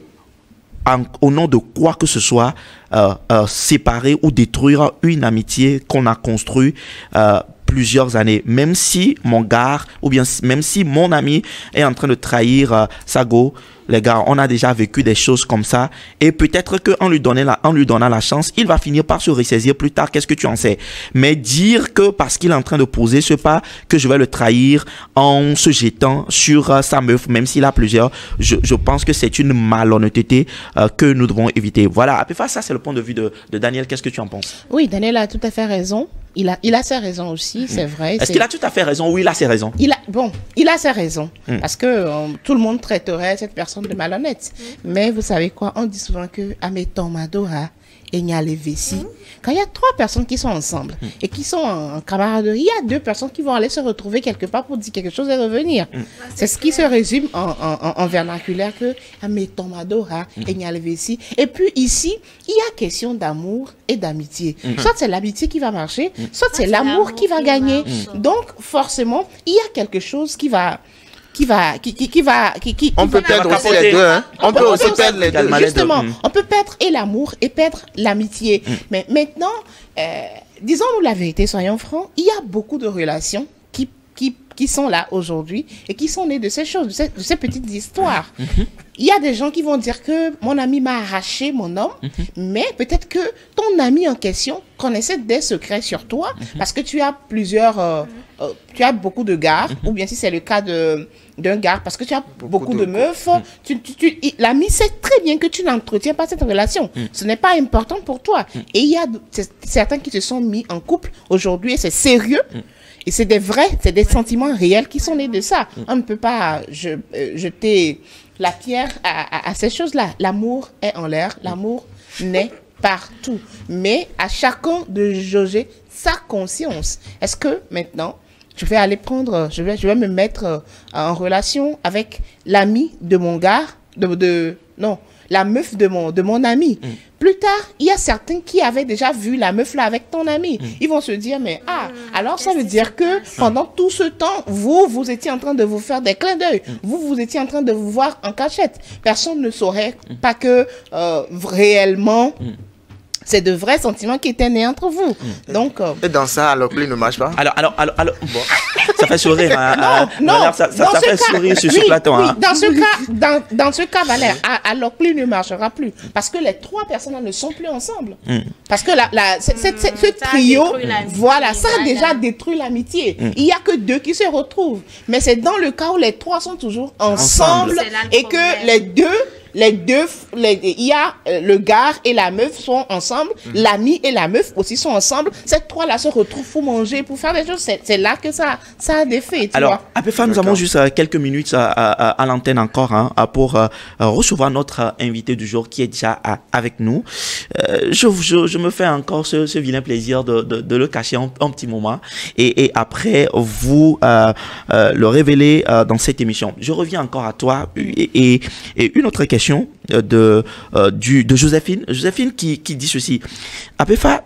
en, au nom de quoi que ce soit, euh, euh, séparer ou détruire une amitié qu'on a construite euh, plusieurs années, même si mon gars ou bien même si mon ami est en train de trahir euh, Sago. Les gars, on a déjà vécu des choses comme ça et peut-être qu'en lui donnant la, en lui donnant la chance, il va finir par se ressaisir plus tard. Qu'est-ce que tu en sais? Mais dire que parce qu'il est en train de poser ce pas, que je vais le trahir en se jetant sur euh, sa meuf, même s'il a plusieurs, je, je pense que c'est une malhonnêteté euh, que nous devons éviter. Voilà, à peu près ça, c'est le point de vue de, de Daniel. Qu'est-ce que tu en penses? Oui, Daniel a tout à fait raison. Il a, il a ses raisons aussi, c'est vrai. Est-ce qu'il a tout à fait raison? Oui, il a ses raisons. Il a, bon, il a ses raisons. Mm. Parce que euh, tout le monde traiterait cette personne de malhonnête. Mm. Mais vous savez quoi? On dit souvent que Ameton Madora et Nyale Vessi, mm. quand il y a trois personnes qui sont ensemble mm. et qui sont en, en camaraderie, il y a deux personnes qui vont aller se retrouver quelque part pour dire quelque chose et revenir. Mm. C'est ce qui se résume en, en, en, en vernaculaire que Ameton Madora mm. et Nyale Vessi. Et puis ici, il y a question d'amour et d'amitié. Mm. Soit c'est l'amitié qui va marcher, mm. soit c'est l'amour qui va gagner. Mm. Donc forcément, il y a quelque chose qui va qui va qui qui, qui va qui, qui on qui peut va perdre aussi les deux hein. on, on peut, peut aussi perdre les deux. Justement, Mm. on peut perdre et l'amour et perdre l'amitié. Mm. Mais maintenant, euh, disons-nous la vérité, soyons francs, il y a beaucoup de relations qui qui qui sont là aujourd'hui et qui sont nées de ces choses, de ces, de ces petites histoires. Mm-hmm. Il y a des gens qui vont dire que mon ami m'a arraché mon homme, mm-hmm. mais peut-être que ton ami en question connaissait des secrets sur toi, mm-hmm. parce que tu as plusieurs, euh, euh, tu as beaucoup de gars, mm-hmm. ou bien si c'est le cas de d'un gars, parce que tu as beaucoup, beaucoup de, de meufs, mm-hmm. tu, tu, tu, l'ami sait très bien que tu n'entretiens pas cette relation. Mm-hmm. Ce n'est pas important pour toi. Mm-hmm. Et il y a certains qui se sont mis en couple aujourd'hui et c'est sérieux. Mm-hmm. Et c'est des vrais, c'est des sentiments réels qui sont nés de ça. Mm. On ne peut pas je, euh, jeter la pierre à, à, à ces choses-là. L'amour est en l'air, l'amour naît partout. Mais à chacun de jauger sa conscience. Est-ce que maintenant, je vais aller prendre, je vais, je vais me mettre euh, en relation avec l'ami de mon gars, de, de non, la meuf de mon, de mon ami. Mm. Plus tard, il y a certains qui avaient déjà vu la meuf là avec ton ami. Mm. Ils vont se dire, mais ah, mm. alors ça veut dire que pendant tout ce temps, vous, vous étiez en train de vous faire des clins d'œil. Mm. Vous, vous étiez en train de vous voir en cachette. Personne ne saurait mm. pas que euh, réellement... Mm. C'est de vrais sentiments qui étaient nés entre vous. Mmh. Donc, euh... et dans ça, alors plus ne marche pas. Alors, alors, alors, alors bon, ça fait sourire. Hein, non, hein, non, Valère, ça, ça, ça fait cas, sourire sur oui, ce plateau. Oui, hein. dans ce cas, dans, dans ce cas, Valère, alors plus ne marchera plus, parce que les trois personnes ne sont plus ensemble. Mmh. Parce que la, la, c est, c est, c est, ce ça trio, voilà, ça a déjà détruit l'amitié. Mmh. Il y a que deux qui se retrouvent, mais c'est dans le cas où les trois sont toujours ensemble, ensemble. Et que les deux Les deux, les, il y a euh, le gars et la meuf sont ensemble, mmh. l'ami et la meuf aussi sont ensemble. Ces trois-là se retrouvent pour manger, pour faire des choses. C'est là que ça, ça a des faits. Tu Alors, vois? à peu près, nous avons juste euh, quelques minutes à, à, à l'antenne encore hein, pour euh, recevoir notre euh, invité du jour qui est déjà à, avec nous. Euh, je, je, je me fais encore ce, ce vilain plaisir de, de, de le cacher un, un petit moment et, et après vous euh, euh, le révéler euh, dans cette émission. Je reviens encore à toi et, et, et une autre question. De, euh, du, de Joséphine. Joséphine qui, qui dit ceci. Apefa,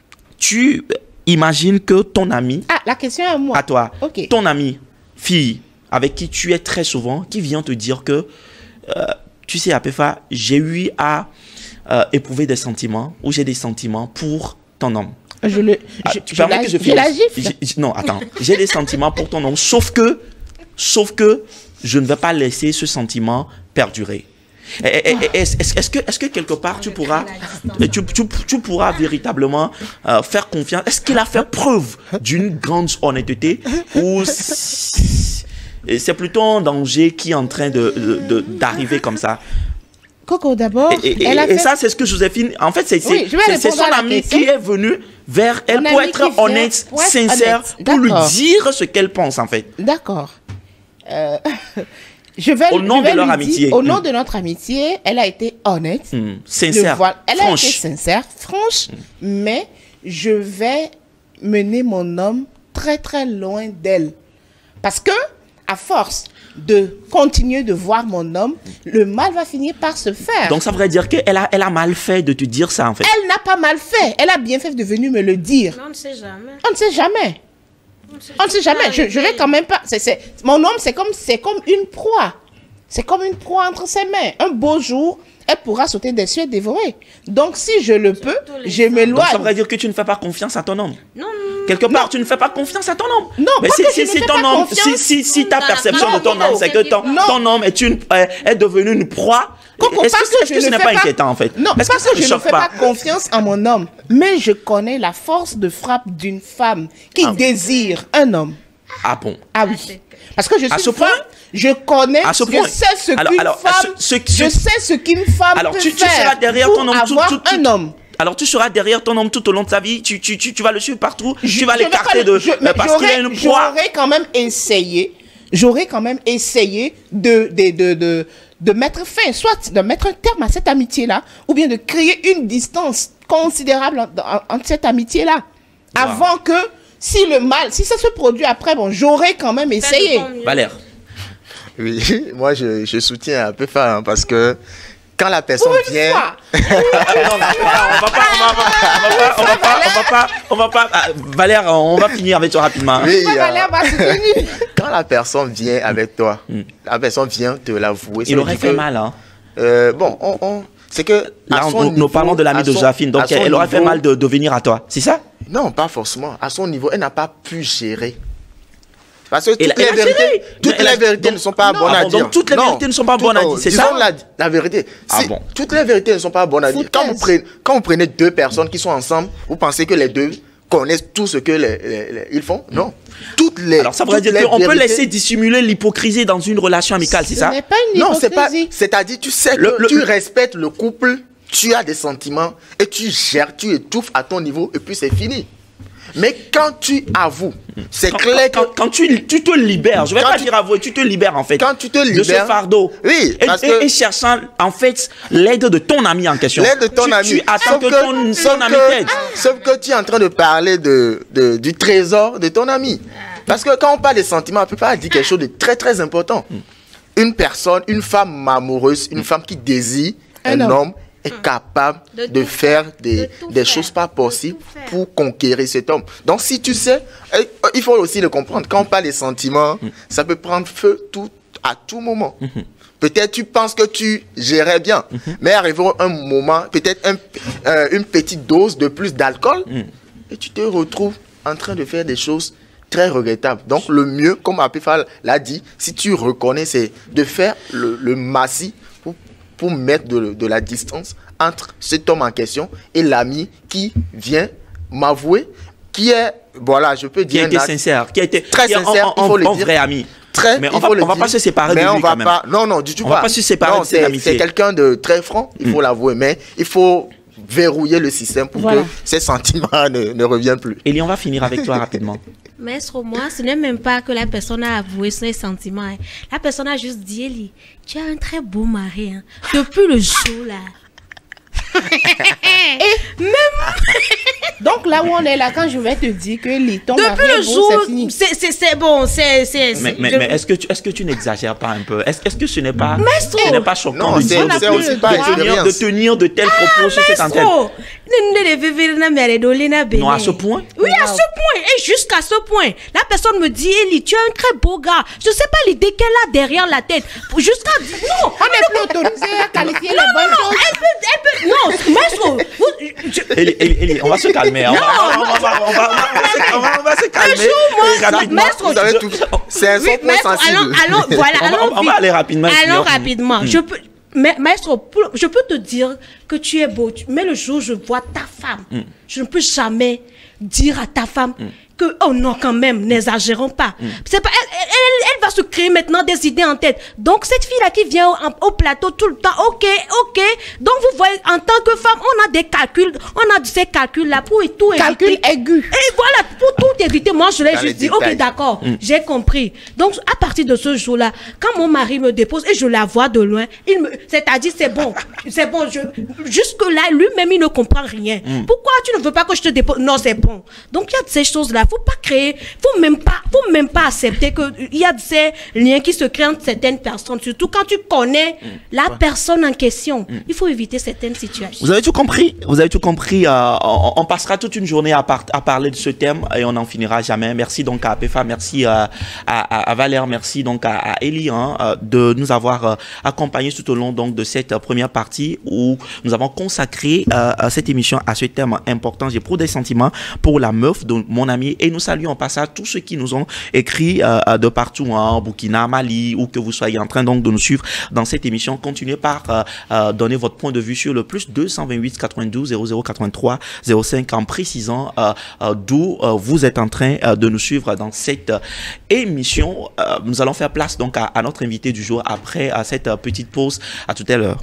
tu imagines que ton ami... Ah, la question est à moi. À toi. Okay. Ton ami, fille, avec qui tu es très souvent, qui vient te dire que, euh, tu sais, Apefa, j'ai eu à euh, éprouver des sentiments, ou j'ai des sentiments pour ton homme. Je le... Ah, je, tu je permets que je la gifle. Non, attends. J'ai des sentiments pour ton homme, sauf que, sauf que je ne vais pas laisser ce sentiment perdurer. Est-ce est que, est-ce que quelque part tu pourras, tu, tu, tu pourras véritablement euh, faire confiance? Est-ce qu'il a fait preuve d'une grande honnêteté ou c'est plutôt un danger qui est en train de, de, d'arriver comme ça? Coco, d'abord, et, et, et, fait... et ça, c'est ce que Joséphine, en fait, c'est oui, son ami qui est venu vers elle pour être honnête, pour être sincère, honnête. Pour lui dire ce qu'elle pense, en fait. D'accord. Euh... Je vais, au nom je vais de leur amitié. Dire, au nom mmh. de notre amitié, elle a été honnête. Mmh. Sincère. Voilà. Elle franche. a été sincère, franche, mmh. mais je vais mener mon homme très très loin d'elle. Parce que, à force de continuer de voir mon homme, le mal va finir par se faire. Donc ça voudrait dire qu'elle a, elle a mal fait de te dire ça en fait. Elle n'a pas mal fait. Elle a bien fait de venir me le dire. Mais on ne sait jamais. On ne sait jamais. On ne sait On ne sait jamais. Je, je vais quand même pas... c'est c'est mon homme, c'est comme, c'est comme une proie. C'est comme une proie entre ses mains. Un beau jour, elle pourra sauter dessus et dévorer. Donc si je le peux, je Donc m'éloigne. ça voudrait dire que tu ne fais pas confiance à ton homme. Non, Quelque part, tu ne fais pas confiance à ton homme. Non, mais pas si, que si, je ne si fais ton pas homme, si, confiance. si, si ta Non, perception non, de ton non, homme, c'est que ton, non. ton homme est, une, est, est devenu une proie, Coco, est-ce parce que, est-ce je que ce ne n'est fais pas inquiétant en fait? Non, Est-ce parce que ça que ne je ne choque fais pas? pas confiance à mon homme. Mais je connais la force de frappe d'une femme qui Ah. désire un homme. Ah bon? Ah oui. Parce que je suis À ce une femme, point? je connais, À ce je point? sais ce Alors- qu'une alors, femme, ce- ce- je ce- sais ce qu'une femme Alors peut tu, tu faire seras derrière pour ton homme tout, avoir tout, tout- un homme. Alors tu seras derrière ton homme tout au long de sa vie, tu, tu, tu, tu vas le suivre partout, Je- tu vas je vais l'écarter pas de le- je- mais euh, parce qu'il a j'aurais- une proie. J'aurais quand même essayé, j'aurais quand même essayé de, de, de, de, de mettre fin, soit de mettre un terme à cette amitié-là, ou bien de créer une distance considérable en- en- entre cette amitié-là. Avant que, si le mal, si ça se produit après, bon, j'aurais quand même essayé. Valère. Oui, moi je, je soutiens un peu ça hein, parce que quand la personne Pour une vient, fois. Ah, non, non, on va pas, on va pas, on va pas, on va pas, on va pas, ah, Valère, on va finir avec toi rapidement. oui, Pourquoi euh, Valère va soutenir? quand la personne vient avec toi, la personne vient te l'avouer. ça Il veut aurait dire fait que, mal, hein. euh, bon, on, on- c'est que Là, à on- son on- nous niveau- parlons de l'amie à de son- Josephine, donc à son elle aurait fait niveau- mal de, de venir à toi, c'est ça? Non, pas forcément. À son niveau, elle n'a pas pu gérer. Parce que toutes Elle a- les elle a vérités, géré. toutes Mais elle les a- vérités donc- ne sont pas non, bonnes ah à bon, dire. donc toutes les Non, vérités ne sont pas bonnes à dire, c'est disons ça? la, la vérité. Ah Si bon. Toutes les vérités ne sont pas bonnes à dire. Quand vous, Foutaise. prenez, quand vous prenez deux personnes qui sont ensemble, vous pensez que les deux connaissent tout ce que les, les- les- ils font? Non. Toutes les. Alors ça voudrait toutes dire les qu'on peut vérités- laisser dissimuler l'hypocrisie dans une relation amicale, c'est Ce ça? n'est pas une Non, c'est pas. hypocrisie. C'est-à-dire, tu sais que Le- le- tu respectes le couple, tu as des sentiments et tu gères, tu étouffes à ton niveau et puis c'est fini. Mais quand tu avoues, c'est Quand, clair que quand, quand tu, tu te libères, je vais Quand pas tu- dire avouer, tu te libères en fait. quand tu te de ce libères- fardeau. Oui, et, parce et- que- et cherchant en fait l'aide de ton ami en question. l'aide de ton tu, ami. Tu attends Sauf que, ton, sauf ton ami que- t'aide. Sauf que tu es en train de parler de, de- du trésor de ton ami. Parce que quand on parle des sentiments, on peut pas dire quelque chose de très très important. Une personne, une femme amoureuse, une femme qui désire Un un homme. homme est capable De de, tout faire des, de tout des faire. choses pas De possibles tout faire. pour conquérir cet homme. Donc si tu sais, eh, il faut aussi le comprendre. Quand on parle des sentiments, ça peut prendre feu tout, à tout moment. Peut-être tu penses que tu gérais bien, mais arrivera un moment, peut-être un- euh, une petite dose de plus d'alcool, et tu te retrouves en train de faire des choses très regrettables. Donc le mieux, comme Apifal l'a dit, si tu reconnais, c'est de faire le, le massif pour, pour mettre de, de la distance entre cet homme en question et l'ami qui vient m'avouer, qui est, voilà, je peux Qui a dire, été un acte sincère, qui a été très qui est un- sincère, un- il faut un- le un dire. vrai ami. Très, Mais il on va, faut le on va pas dire. se séparer mais de on lui va quand même. pas, non, non, du tout On va pas. pas se séparer Non, de cette c'est- amitié. C'est quelqu'un de très franc, il faut l'avouer, mais il faut verrouiller le système pour Voilà. que ces sentiments ne, ne reviennent plus. Elie, on va finir avec toi rapidement. Maître, moi, ce n'est même pas que la personne a avoué ses sentiments. hein. La personne a juste dit, Elie, tu as un très beau mari. Hein. Depuis le jour, là. Donc là où on est là, quand je vais te dire que les ton mari Depuis est le beau, jour, c'est fini. c'est c'est- c'est bon, c'est... c'est- Mais, c'est- mais, je- mais est-ce que tu, est-ce que tu n'exagères pas un peu? Est-ce est-ce que ce n'est pas, Maestro! ce n'est pas choquant Non, de, c'est dire, on a c'est plus aussi le pas droit. de, tenir, de expérience. tenir de tels propos sur cette antenne? Maestro, ne- ne- ne- ne- ne- ne- ne- ne- ne- Non, à ce point? Oui, à ce point. Et jusqu'à ce point. La personne me dit, Elie, tu es un très beau gars. Je ne sais pas l'idée qu'elle a derrière la tête. Jusqu'à... Non, On n'est plus autorisé à qualifier les non, bonnes non, choses. elle peut... Elle peut non, maestro, vous- je- Elie, Elie, Elie, on va se calmer. On va, on va, on va, on va, on va, se- on va- on va se calmer. jour, moi, Et rapidement. maestro, Vous avez tout. C'est un Oui, son point maître, sensible. allons, allons, voilà, On va- allons on va vite. aller rapidement, Allons sinon- rapidement. Je peux, mais, maestro, pour- je peux te dire que tu es beau, tu- mais le jour où je vois ta femme, je ne peux jamais dire à ta femme que, oh non, quand même, n'exagérons pas. C'est pas, elle, elle, elle va se créer maintenant des idées en tête. Donc, cette fille-là qui vient au, au plateau tout le temps, ok, ok. Donc, vous voyez, en tant que femme, on a des calculs, on a ces calculs-là pour tout Calcul éviter. aigu. Et voilà, pour tout éviter, moi, je l'ai Dans les juste dit, détails. ok, d'accord, mm. j'ai compris. Donc, à partir de ce jour-là, quand mon mari me dépose et je la vois de loin, il me, c'est-à-dire, c'est bon, c'est bon, je, jusque-là, lui-même, il ne comprend rien. Mm. Pourquoi tu ne veux pas que je te dépose? Non, c'est bon. Donc, il y a de ces choses-là, faut pas créer, faut même pas, faut même pas accepter qu'il y a de ces liens qui se créent entre certaines personnes, surtout quand tu connais mm. la ouais. personne en question. Mm. Il faut éviter certaines situations. Vous avez tout compris? Vous avez tout compris? euh, on, on passera toute une journée à, par, à parler de ce thème et on n'en finira jamais. Merci donc à Péfa, merci à, à, à Valère, merci donc à, à Elie hein, de nous avoir euh, accompagnés tout au long donc de cette euh, première partie où nous avons consacré euh, cette émission à ce thème important. J'ai pour des sentiments pour la meuf de mon ami et nous saluons en passant tous ceux qui nous ont écrit euh, de partout en hein, Burkina, Mali ou que vous soyez en train donc de nous suivre dans cette émission. Continuez par euh, euh, donner votre point de vue sur le plus deux cent vingt-huit quatre-vingt-douze zéro zéro quatre-vingt-trois zéro cinq en précisant euh, euh, d'où euh, vous êtes en train euh, de nous suivre dans cette euh, émission. Euh, nous allons faire place donc à, à notre invité du jour après à cette euh, petite pause. À tout à l'heure.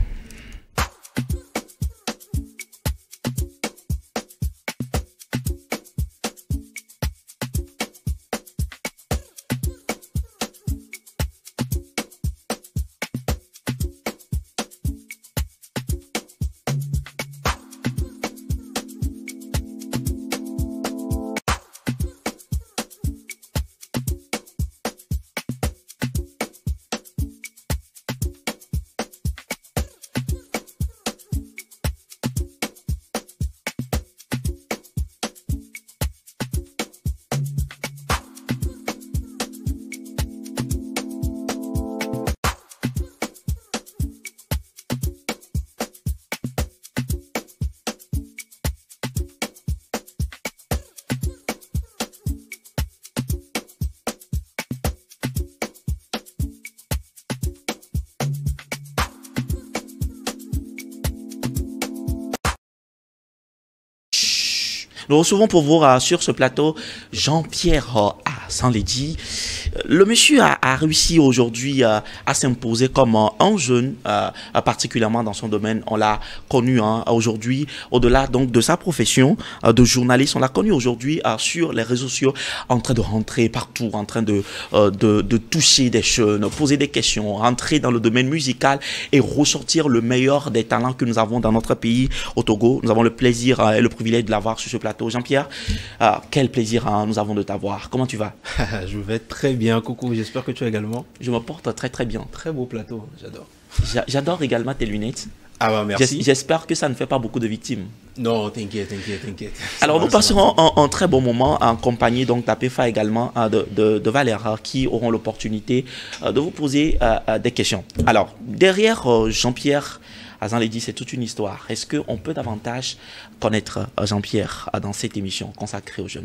Nous recevons pour vous euh, sur ce plateau Jean-Pierre euh, Azanledi. Le monsieur a, a réussi aujourd'hui euh, à s'imposer comme euh, un jeune, euh, particulièrement dans son domaine. On l'a connu hein, aujourd'hui, au-delà donc de sa profession euh, de journaliste, on l'a connu aujourd'hui euh, sur les réseaux sociaux, en train de rentrer partout, en train de, euh, de, de toucher des jeunes, poser des questions, rentrer dans le domaine musical et ressortir le meilleur des talents que nous avons dans notre pays, au Togo. Nous avons le plaisir euh, et le privilège de l'avoir sur ce plateau. Jean-Pierre, euh, quel plaisir hein, nous avons de t'avoir. Comment tu vas? Je vais très bien, coucou. J'espère que tu vas également. Je me porte très très bien. Très beau plateau, j'adore. J'adore également tes lunettes. Ah bah merci. J'espère que ça ne fait pas beaucoup de victimes. Non, t'inquiète, t'inquiète, t'inquiète. Alors nous passerons un, un très bon moment en compagnie donc d'Apéfa également de, de, de Valère qui auront l'opportunité de vous poser euh, des questions. Alors derrière euh, Jean-Pierre Azanledi, c'est toute une histoire. Est-ce qu'on peut davantage connaître Jean-Pierre dans cette émission consacrée aux jeunes?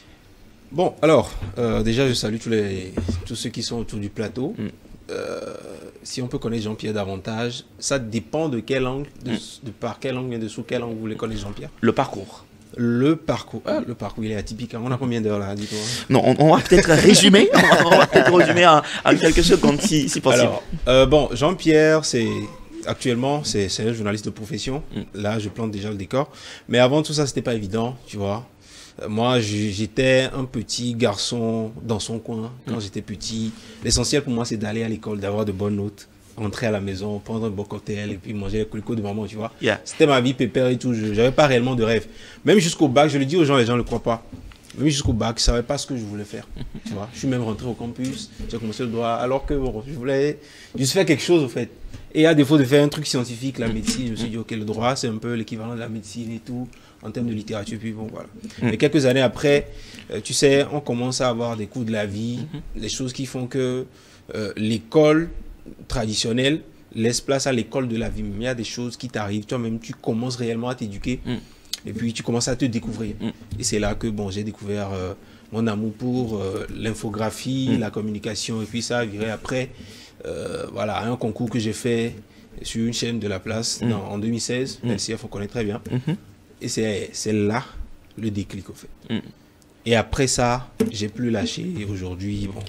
Bon, alors, euh, déjà, je salue tous, les, tous ceux qui sont autour du plateau. Mm. Euh, si on peut connaître Jean-Pierre davantage, ça dépend de quel angle, de, mm. de par quel angle et de sous quel angle vous voulez connaître Jean-Pierre. Le parcours. Le parcours. Ah, le parcours, il est atypique. On a combien d'heures là, dis-toi? Non, on, on va peut-être résumer. on va, on va peut-être résumer en, en quelques secondes si, si possible. Alors, euh, bon, Jean-Pierre, c'est... Actuellement, c'est un journaliste de profession. Mm. Là, je plante déjà le décor. Mais avant tout ça, c'était pas évident, tu vois. Euh, moi, j'étais un petit garçon dans son coin quand mm. j'étais petit. L'essentiel pour moi, c'est d'aller à l'école, d'avoir de bonnes notes, rentrer à la maison, prendre un bon cocktail et puis manger les colicos de maman, tu vois. Yeah. C'était ma vie pépère et tout. Je n'avais pas réellement de rêve. Même jusqu'au bac, je le dis aux gens, les gens ne le croient pas. Même jusqu'au bac, je ne savais pas ce que je voulais faire. Tu vois, je suis même rentré au campus, j'ai commencé le droit, alors que bon, je voulais juste faire quelque chose, au fait. Et à défaut de faire un truc scientifique, la médecine, je me suis dit, ok, le droit, c'est un peu l'équivalent de la médecine et tout, en termes de littérature, puis bon, voilà. Mm. Mais quelques années après, euh, tu sais, on commence à avoir des coups de la vie, mm-hmm. les choses qui font que euh, l'école traditionnelle laisse place à l'école de la vie. Mais il y a des choses qui t'arrivent, toi-même, tu commences réellement à t'éduquer, mm. et puis tu commences à te découvrir. Mm. Et c'est là que, bon, j'ai découvert euh, mon amour pour euh, l'infographie, mm. la communication, et puis ça a viré après. Euh, voilà, un concours que j'ai fait sur une chaîne de la place mmh. dans, en deux mille seize, mmh. L C F on connaît très bien, mmh. et c'est là le déclic au fait. Mmh. Et après ça, j'ai plus lâché et aujourd'hui, bon,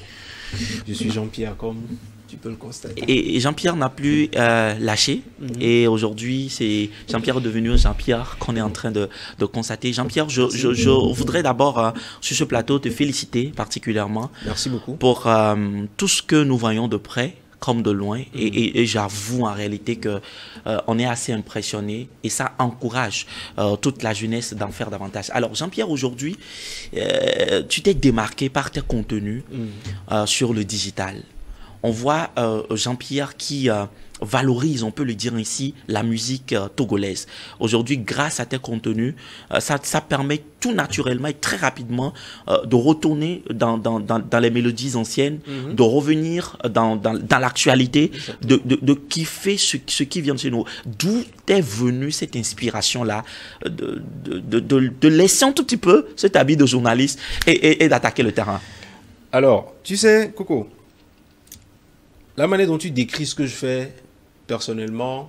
Je suis Jean-Pierre, comme tu peux le constater. Et, et Jean-Pierre n'a plus euh, lâché. Mm-hmm. Et aujourd'hui, c'est Jean-Pierre est devenu un Jean-Pierre qu'on est en train de, de constater. Jean-Pierre, je, je, je voudrais d'abord, euh, sur ce plateau, te féliciter particulièrement. Merci beaucoup. Pour euh, tout ce que nous voyons de près comme de loin. Mm-hmm. Et, et, et j'avoue en réalité que euh, on est assez impressionné et ça encourage euh, toute la jeunesse d'en faire davantage. Alors Jean-Pierre, aujourd'hui, euh, tu t'es démarqué par tes contenus mm-hmm. euh, sur le digital. On voit euh, Jean-Pierre qui euh, valorise, on peut le dire ici, la musique euh, togolaise. Aujourd'hui, grâce à tes contenus, euh, ça, ça permet tout naturellement et très rapidement euh, de retourner dans, dans, dans, dans les mélodies anciennes, mm-hmm. de revenir dans, dans, dans l'actualité, de, de, de kiffer ce, ce qui vient de chez nous. D'où est venue cette inspiration-là de, de, de, de, de laisser un tout petit peu cet habit de journaliste et, et, et d'attaquer le terrain? Alors, tu sais, Coco, la manière dont tu décris ce que je fais, personnellement,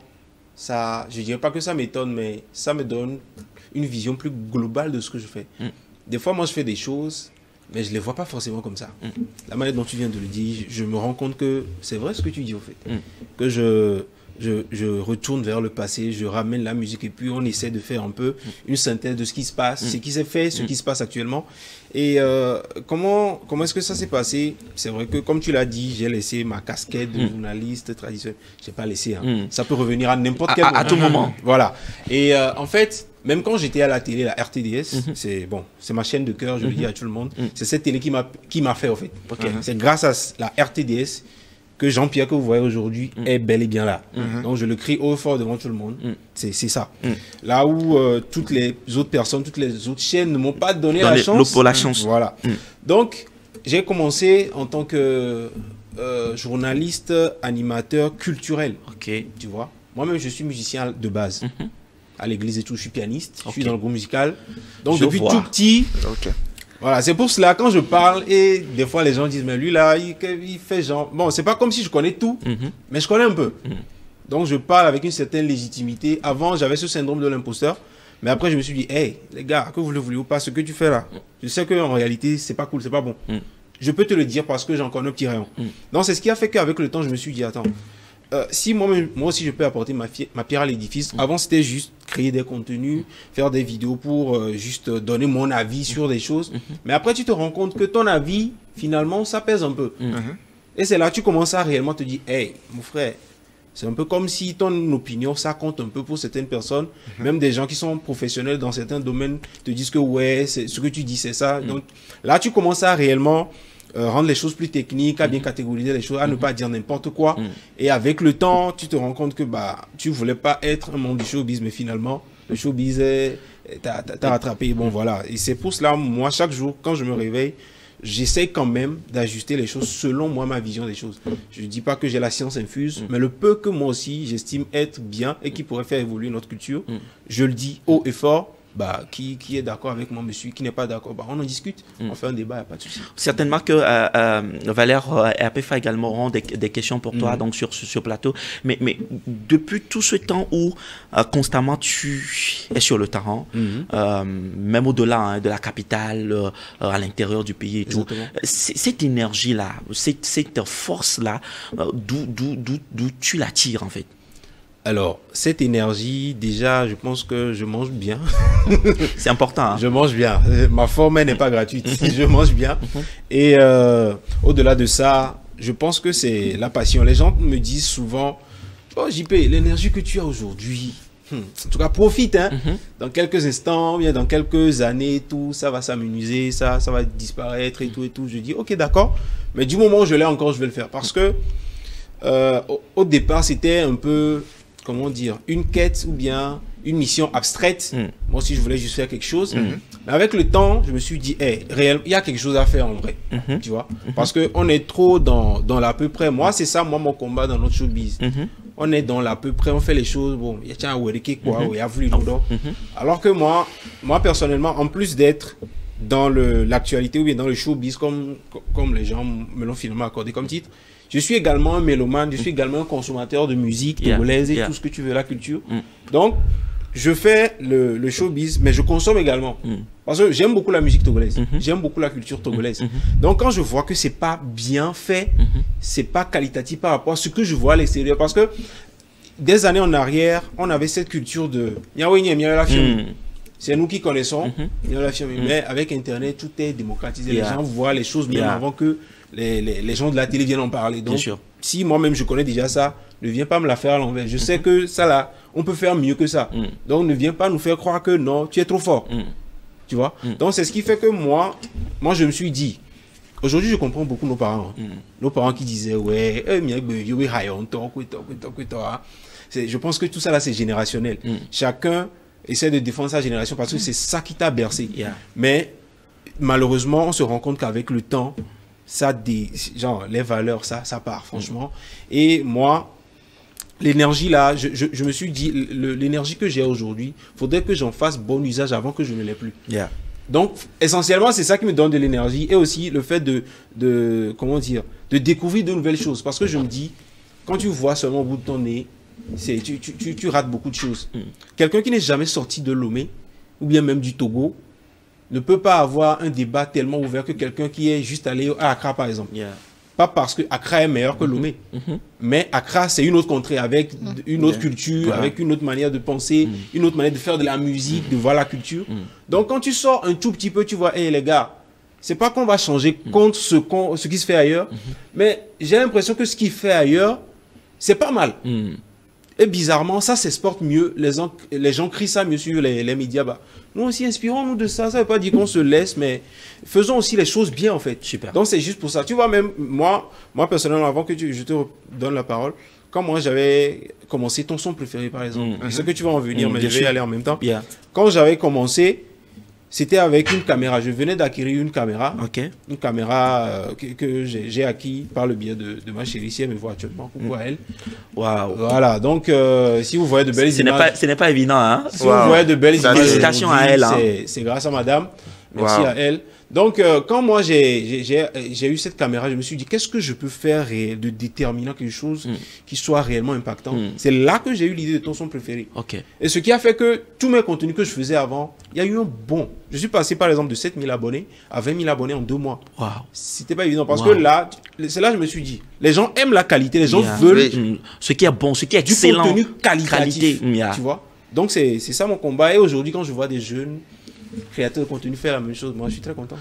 ça, je ne dirais pas que ça m'étonne, mais ça me donne une vision plus globale de ce que je fais. Mm. Des fois, moi, je fais des choses, mais je ne les vois pas forcément comme ça. Mm. La manière dont tu viens de le dire, je, je me rends compte que c'est vrai ce que tu dis, au fait. Mm. Que je, je, je retourne vers le passé, je ramène la musique et puis on essaie de faire un peu mm. une synthèse de ce qui se passe, mm. ce qui s'est fait, ce mm. qui se passe actuellement. Et euh, comment, comment est-ce que ça s'est passé? C'est vrai que, comme tu l'as dit, j'ai laissé ma casquette de mm. journaliste traditionnel. Je n'ai pas laissé. Hein. Mm. Ça peut revenir à n'importe quel à, moment. À tout moment. Voilà. Et euh, en fait, même quand j'étais à la télé, la R T D S, mm-hmm. c'est bon, c'est ma chaîne de cœur, je mm-hmm. le dis à tout le monde. Mm. C'est cette télé qui m'a qui m'a fait, en fait. Okay. Mm-hmm. C'est grâce à la R T D S que Jean-Pierre que vous voyez aujourd'hui mm. est bel et bien là. Mm-hmm. Donc je le crie haut et fort devant tout le monde. Mm. C'est ça. Mm. Là où euh, toutes les autres personnes, toutes les autres chaînes ne m'ont pas donné Dans la les, chance. Pour la chance. Voilà. Mm. Donc j'ai commencé en tant que euh, journaliste, animateur culturel. Ok. Tu vois. Moi-même je suis musicien de base. Mm-hmm. À l'église et tout, je suis pianiste. Okay. Je suis dans le groupe musical. Donc je depuis vois. tout petit. Okay. Voilà, c'est pour cela, quand je parle, et des fois les gens disent, mais lui là, il, il fait genre... Bon, c'est pas comme si je connais tout, mm-hmm. mais je connais un peu. Mm-hmm. Donc je parle avec une certaine légitimité. Avant, j'avais ce syndrome de l'imposteur, mais après je me suis dit, hey, les gars, que vous le voulez ou pas, ce que tu fais là, mm. je sais qu'en réalité, c'est pas cool, c'est pas bon. Mm. Je peux te le dire parce que j'en connais un petit rayon. Mm. Donc c'est ce qui a fait qu'avec le temps, je me suis dit, attends, Euh, si moi, moi aussi je peux apporter ma, ma pierre à l'édifice, mmh. avant c'était juste créer des contenus, faire des vidéos pour euh, juste donner mon avis sur des choses. Mmh. Mais après tu te rends compte que ton avis, finalement, ça pèse un peu. Mmh. Et c'est là que tu commences à réellement te dire, hey, mon frère, c'est un peu comme si ton opinion, ça compte un peu pour certaines personnes. Mmh. Même des gens qui sont professionnels dans certains domaines te disent que ouais, ce que tu dis c'est ça. Mmh. Donc là tu commences à réellement... Euh, rendre les choses plus techniques, à bien mmh. catégoriser les choses, à mmh. ne pas dire n'importe quoi. Mmh. Et avec le temps, tu te rends compte que bah, tu ne voulais pas être un membre du showbiz, mais finalement, le showbiz t'a rattrapé. Bon, voilà. Et c'est pour cela, moi, chaque jour, quand je me réveille, j'essaie quand même d'ajuster les choses selon moi, ma vision des choses. Je ne dis pas que j'ai la science infuse, mmh. mais le peu que moi aussi, j'estime être bien et qui pourrait faire évoluer notre culture, mmh. je le dis haut et fort. Bah, qui, qui est d'accord avec moi, monsieur, qui n'est pas d'accord, bah, on en discute, mm. on fait un débat, il n'y a pas de souci. Certainement que euh, euh, Valère euh, et A P F A également auront des, des questions pour toi mm. donc sur ce plateau. Mais, mais depuis tout ce temps où euh, constamment tu es sur le terrain, mm. euh, même au-delà hein, de la capitale, euh, à l'intérieur du pays et tout, cette énergie-là, cette, cette force-là, euh, d'où tu la tires en fait? Alors, cette énergie, déjà, je pense que je mange bien. C'est important. Hein? Je mange bien. Ma forme n'est pas gratuite. Je mange bien. Et euh, au-delà de ça, je pense que c'est la passion. Les gens me disent souvent, oh J P, l'énergie que tu as aujourd'hui, hmm, en tout cas, profite. Hein? Mm-hmm. Dans quelques instants, bien dans quelques années, tout ça va s'amenuiser, ça, ça va disparaître et tout et tout. Je dis, ok, d'accord. Mais du moment où je l'ai encore, je vais le faire. Parce que euh, au, au départ, c'était un peu... comment dire, une quête ou bien une mission abstraite. Mm. Moi aussi, je voulais juste faire quelque chose. Mm-hmm. Mais avec le temps, je me suis dit, hey, réel, il y a quelque chose à faire en vrai. Mm-hmm. Tu vois, mm-hmm. parce qu'on est trop dans, dans l'à peu près. Moi, c'est ça, moi, mon combat dans notre showbiz. Mm-hmm. On est dans l'à peu près, on fait les choses. Bon, il y a un wérike, quoi, il y a voulu Alors que moi, moi, personnellement, en plus d'être dans l'actualité ou bien dans le showbiz, comme, comme les gens me l'ont finalement accordé comme titre, je suis également un mélomane, je suis également un consommateur de musique togolaise yeah, et yeah. tout ce que tu veux, la culture. Mm. Donc, je fais le, le showbiz, mais je consomme également. Mm. Parce que j'aime beaucoup la musique togolaise. Mm-hmm. J'aime beaucoup la culture togolaise. Mm-hmm. Donc, quand je vois que c'est pas bien fait, mm-hmm. c'est pas qualitatif par rapport à ce que je vois à l'extérieur. Parce que des années en arrière, on avait cette culture de mm. c'est nous qui connaissons. Mm-hmm. Mm-hmm. Mais avec Internet, tout est démocratisé. Yeah. Les gens voient les choses bien yeah. avant que les, les, les gens de la télé viennent en parler. Donc, bien sûr. Si moi-même je connais déjà ça, ne viens pas me la faire à l'envers. Je mm-hmm. sais que ça là, on peut faire mieux que ça. Mm. Donc ne viens pas nous faire croire que non, tu es trop fort. Mm. Tu vois. Mm. Donc c'est ce qui fait que moi, moi je me suis dit, aujourd'hui je comprends beaucoup nos parents. Mm. Nos parents qui disaient ouais, je pense que tout ça là c'est générationnel. Mm. Chacun essaie de défendre sa génération parce que mm. c'est ça qui t'a bercé. Yeah. Mais malheureusement, on se rend compte qu'avec le temps, ça des genre les valeurs ça ça part franchement. Mm. Et moi l'énergie là, je, je, je me suis dit, l'énergie que j'ai aujourd'hui, faudrait que j'en fasse bon usage avant que je ne l'ai plus. Yeah. Donc, essentiellement, c'est ça qui me donne de l'énergie et aussi le fait de, de, comment dire, de découvrir de nouvelles choses. Parce que je me dis, quand tu vois seulement au bout de ton nez, c'est, tu, tu, tu, tu rates beaucoup de choses. Mm. Quelqu'un qui n'est jamais sorti de Lomé, ou bien même du Togo, ne peut pas avoir un débat tellement ouvert que quelqu'un qui est juste allé à Accra, par exemple. Yeah. Pas parce que Accra est meilleur que Lomé, mm-hmm. mais Accra c'est une autre contrée avec mm. une autre yeah. culture, yeah. avec une autre manière de penser, mm. une autre manière de faire de la musique, mm. de voir la culture. Mm. Donc quand tu sors un tout petit peu, tu vois, hé hey, les gars, c'est pas qu'on va changer mm. contre ce, qu'on, ce qui se fait ailleurs, mm-hmm. mais j'ai l'impression que ce qui fait ailleurs, c'est pas mal. Mm. Et bizarrement, ça s'exporte mieux, les gens, les gens crient ça mieux sur les, les médias. Bah, nous aussi, inspirons-nous de ça. Ça ne veut pas dire qu'on se laisse, mais faisons aussi les choses bien, en fait. Super. Donc, c'est juste pour ça. Tu vois, même moi, moi personnellement, avant que tu, je te donne la parole, quand moi, j'avais commencé ton son préféré, par exemple, mm-hmm. c'est que tu vas en venir, mm, mais je vais y aller en même temps. Yeah. Quand j'avais commencé, c'était avec une caméra. Je venais d'acquérir une caméra. Okay. Une caméra euh, que, que j'ai, j'ai acquis par le biais de, de ma chérie, si elle me voit actuellement. Coucou mm. à elle. Waouh. Voilà. Donc, euh, si vous voyez de belles ce images. N'est pas, ce n'est pas évident, hein. Si wow. vous voyez de belles images. Félicitations à elle, hein. C'est, c'est grâce à madame. Merci wow. à elle. Donc, euh, quand moi, j'ai, j'ai, j'ai, j'ai eu cette caméra, je me suis dit, qu'est-ce que je peux faire de déterminant, quelque chose mm. qui soit réellement impactant. Mm. C'est là que j'ai eu l'idée de ton son préféré. Okay. Et ce qui a fait que tous mes contenus que je faisais avant, il y a eu un bond. Je suis passé, par exemple, de sept mille abonnés à vingt mille abonnés en deux mois. Wow. C'était pas évident. Parce wow. que là, c'est là que je me suis dit, les gens aiment la qualité, les gens yeah. veulent mm. ce qui est bon, ce qui est excellent. Du contenu qualitatif. Qualité. Yeah. Tu vois? Donc, c'est, c'est ça mon combat. Et aujourd'hui, quand je vois des jeunes créateurs de contenu faire la même chose, moi, je suis très content.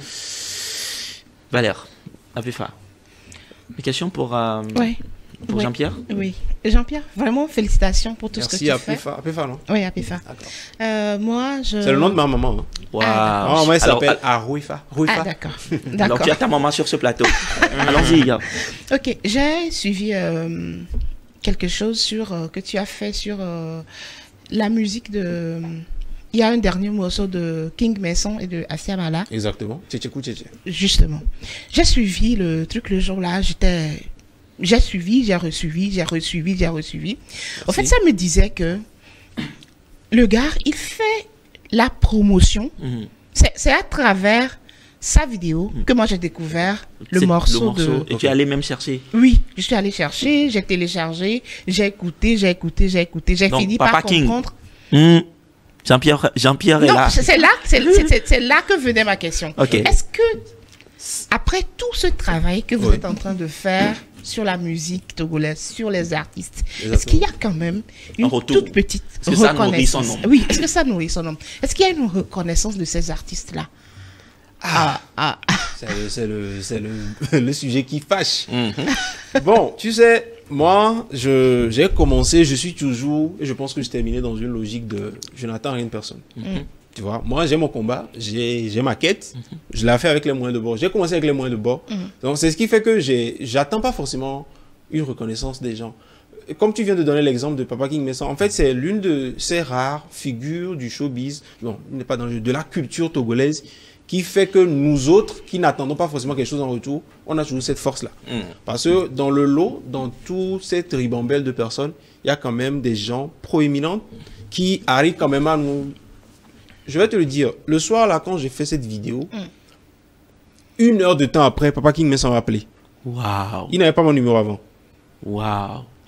Valère, Apefa, une question pour, euh, ouais. pour oui. Jean-Pierre. Oui, Jean-Pierre, vraiment félicitations pour tout Merci, ce que tu Apefa. fais. Apefa, non? Oui, Apefa. Euh, moi, je... C'est le nom de ma maman. Hein. Wow. Ah, moi, elle s'appelle Arouifa. Ah, d'accord. Alors, tu as ta maman sur ce plateau. Allons-y. Ok, j'ai suivi euh, quelque chose sur, euh, que tu as fait sur euh, la musique de... Il y a un dernier morceau de King Mason et de Assia Mala. Exactement. Tchétchékou Tchétché. Justement. J'ai suivi le truc le jour-là. J'étais... J'ai suivi, j'ai resuivi, j'ai resuivi, j'ai resuivi. En fait, ça me disait que le gars, il fait la promotion. Mm-hmm. C'est, c'est à travers sa vidéo mm. que moi j'ai découvert le morceau, le morceau. de... Et tu es allé même chercher? Oui, je suis allé chercher, j'ai téléchargé, j'ai écouté, j'ai écouté, j'ai écouté. J'ai Donc, fini Papa par King. comprendre... Mm. Jean-Pierre, Jean-Pierre est non, là. C'est là, c'est, c'est, c'est, c'est là que venait ma question. Okay. Est-ce que, après tout ce travail que vous oui. êtes en train de faire sur la musique togolaise, sur les artistes, Exactement. Est-ce qu'il y a quand même une toute petite est-ce que reconnaissance? Ça nourrit son nom? Oui, est-ce que ça nourrit son nom? Est-ce qu'il y a une reconnaissance de ces artistes-là? Ah, ah, ah. C'est, le, c'est, le, c'est le, le sujet qui fâche. Mm-hmm. Bon, tu sais... Moi, je, j'ai commencé, je suis toujours, et je pense que je terminais dans une logique de je n'attends rien de personne. Mm-hmm. Tu vois, moi, j'ai mon combat, j'ai, j'ai ma quête, mm-hmm. je l'ai fait avec les moyens de bord. J'ai commencé avec les moyens de bord. Mm-hmm. Donc, c'est ce qui fait que j'ai, j'attends pas forcément une reconnaissance des gens. Et comme tu viens de donner l'exemple de Papa King Mason, en fait, c'est l'une de ces rares figures du showbiz, non, il n'est pas dans le jeu, de la culture togolaise, qui fait que nous autres, qui n'attendons pas forcément quelque chose en retour, on a toujours cette force-là. Mm. Parce que dans le lot, dans toute cette ribambelle de personnes, il y a quand même des gens proéminents qui arrivent quand même à nous... Je vais te le dire, le soir, là, quand j'ai fait cette vidéo, mm. une heure de temps après, Papa King m'a appelé. Waouh. Il n'avait pas mon numéro avant. Waouh.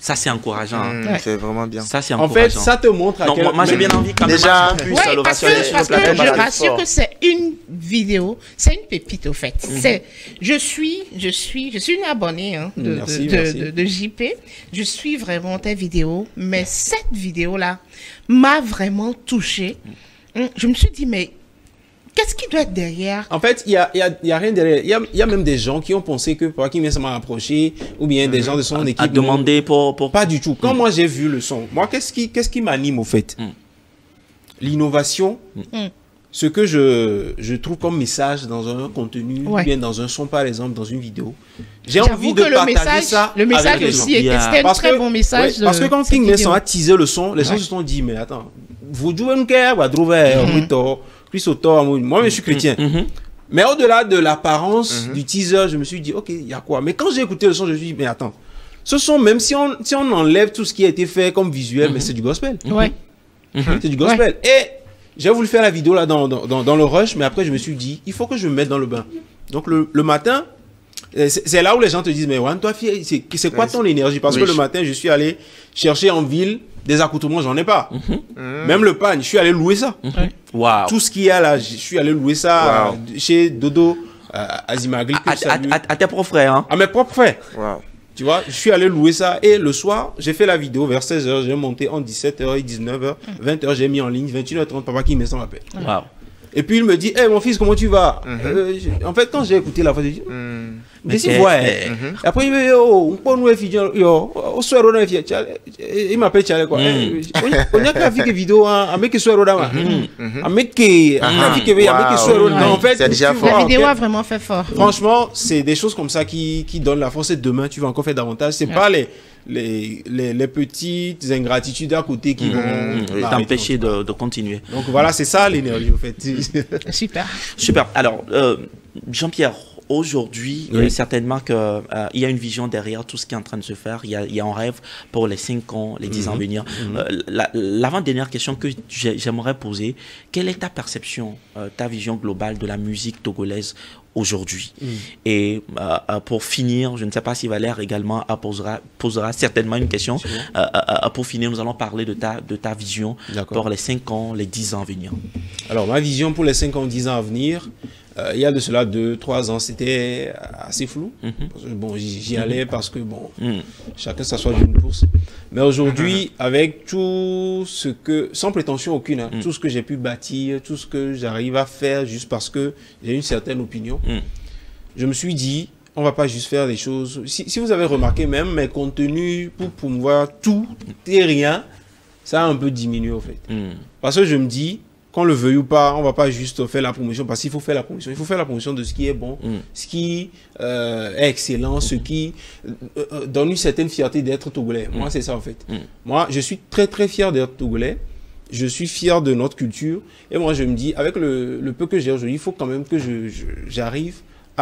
Ça, c'est encourageant. hein. Mmh, Ouais. C'est vraiment bien. Ça, c'est En encourageant. fait, ça te montre à Donc, quel moi, moi, j'ai bien envie quand même Déjà, un peu plus Ouais, parce l'ovation que, sur le parce que plateau, je parce que- rassure fort. que c'est une vidéo, c'est une pépite au fait. C'est, je suis, je suis, je suis une abonnée hein, de, Merci, de, de- merci. de- de J P. Je suis vraiment tes vidéos, mais cette vidéo-là m'a vraiment touchée. Hum, Je me suis dit, mais qu'est-ce qui doit être derrière? En fait, il n'y a, il y a, il y a rien derrière. Il y a, il y a même des gens qui ont pensé que pour qui ça m'a approché, ou bien des gens de son équipe. à demander pour, pour... Pas du tout. Quand moi j'ai vu le son, moi, qu'est-ce qui, qu'est-ce qui m'anime au fait Mm. L'innovation, Mm. ce que je, je trouve comme message dans un contenu, Ouais. ou bien dans un son par exemple, dans une vidéo. J'ai J'avoue envie de que le partager message, ça. le message avec les gens. aussi était, Yeah. c'était un Parce très que- bon message. ouais, parce que de quand cette King vidéo. Mason a teasé le son, les gens Ouais. se sont dit, mais attends, vous jouez un cœur, vous trouvez un mouton, plus autant, moi je suis chrétien. Mhm. Mais au-delà de l'apparence Mhm. du teaser, je me suis dit, ok, il y a quoi? Mais quand j'ai écouté le son, je me suis dit, mais attends, ce son, même si on, si on enlève tout ce qui a été fait comme visuel, mais c'est du gospel. Ouais. C'est du gospel. Et j'ai voulu faire la vidéo là dans, dans, dans, dans le rush, mais après je me suis dit, il faut que je me mette dans le bain. Donc le, le matin, euh, c'est c'est là où les gens te disent, mais Juan, toi, fille, c'est c'est quoi Ouais, ton énergie? Parce oui. que le matin, je suis allé chercher en ville des accoutrements, j'en ai pas. Mmh. Même le pan, je suis allé louer ça. Waouh. Tout ce qu'il y a là, je suis allé louer ça Wow. euh, chez Dodo, euh, Azimagli, que À, je à, salue. à, à tes propres frères, hein. À mes propres frères. Wow. Tu vois, je suis allé louer ça et le soir, j'ai fait la vidéo vers seize heures, j'ai monté en dix-sept heures et dix-neuf heures, vingt heures, j'ai mis en ligne, vingt et une heures trente, papa qui me sent m'appelle. Waouh. Et puis il me dit, hey mon fils, comment tu vas? Mhm. Euh, je- En fait, quand j'ai écouté la voix, j'ai dit, Mmh. mais si Ok. voix. Mhm. Après il me dit, oh, on peut nous faire, yo, au soir on a fait, il m'appelle Tchale quoi. Mhm. On a fait une vidéo, un mec qui soit là, un mec qui, un Ah, mec qui, un mec qui soit wow. là. En fait, C'est déjà tu fort. vois, La vidéo ok. a vraiment fait fort. Franchement, c'est des choses comme ça qui, qui donnent la force. Et demain, tu vas encore faire davantage. C'est Ouais. pas les, les, les, les petites ingratitudes à côté qui vont Mhm. m'arrêter. T'empêcher de, de continuer. Donc voilà, c'est ça l'énergie, en fait. Super. Super. Alors, euh, Jean-Pierre, aujourd'hui, Oui. euh, certainement qu'il euh, il y a une vision derrière tout ce qui est en train de se faire. Il y a, il y a un rêve pour les cinq ans, les dix ans à venir. Euh, la- L'avant-dernière question que j'ai- j'aimerais poser, quelle est ta perception, euh, ta vision globale de la musique togolaise aujourd'hui? Et euh, euh, pour finir, je ne sais pas si Valère également euh, posera, posera certainement une question. Euh, euh, euh, pour finir, nous allons parler de ta, de ta vision D'accord. pour les cinq ans, les dix ans à venir. Alors, ma vision pour les cinq ans, dix ans à venir, euh, il y a de cela deux, trois ans, c'était assez flou. Mhm. Parce que, bon, j'y j'y allais parce que, bon, Mhm. chacun s'assoit d'une course. Mais aujourd'hui, avec tout ce que, sans prétention aucune, hein, Mm. tout ce que j'ai pu bâtir, tout ce que j'arrive à faire juste parce que j'ai une certaine opinion, Mm. je me suis dit, on va pas juste faire des choses. Si, si vous avez remarqué, même mes contenus pour promouvoir tout et rien, ça a un peu diminué au fait. Mhm. Parce que je me dis, qu'on le veuille ou pas, on va pas juste faire la promotion parce qu'il faut faire la promotion. Il faut faire la promotion de ce qui est bon, Mm. ce qui euh, est excellent, ce qui euh, euh, donne une certaine fierté d'être togolais. Moi, c'est ça en fait. Mm. Moi, je suis très très fier d'être togolais. Je suis fier de notre culture. Et moi, je me dis, avec le, le peu que j'ai aujourd'hui, il faut quand même que je, je- j'arrive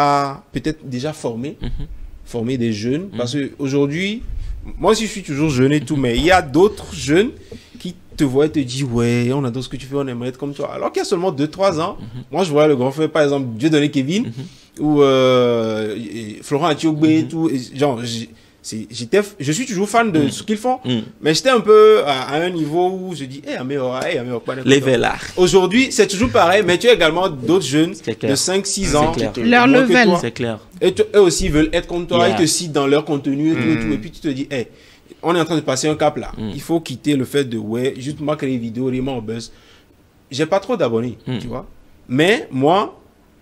à peut-être déjà former, Mhm. former des jeunes. Parce que aujourd'hui, moi aussi, je suis toujours jeune et tout, mais il y a d'autres jeunes qui te voient et te disent, ouais, on adore ce que tu fais, on aimerait être comme toi. Alors qu'il y a seulement deux trois ans, moi, je vois le grand frère, par exemple, Dieudonné Kevin, ou euh, et Florent Atiogbe et tout. Et genre, j'ai- c'est- j'étais, je suis toujours fan de ce qu'ils font, Mm. mais j'étais un peu à, à un niveau où je dis, hé, améliore, hé, améliore, pas Les là. Aujourd'hui, c'est toujours pareil, mais tu as également d'autres jeunes C'est clair. de cinq six C'est ans. clair. qui- Leur moins que level. toi. C'est clair. Et tu- eux aussi veulent être comme toi, Yeah. ils te citent dans leur contenu et tout, et Mm. tout. Et puis tu te dis, hey, on est en train de passer un cap là. Mm. Il faut quitter le fait de, ouais, juste moi créer des vidéos, vraiment en buzz. J'ai pas trop d'abonnés, Mm. tu vois. Mais moi,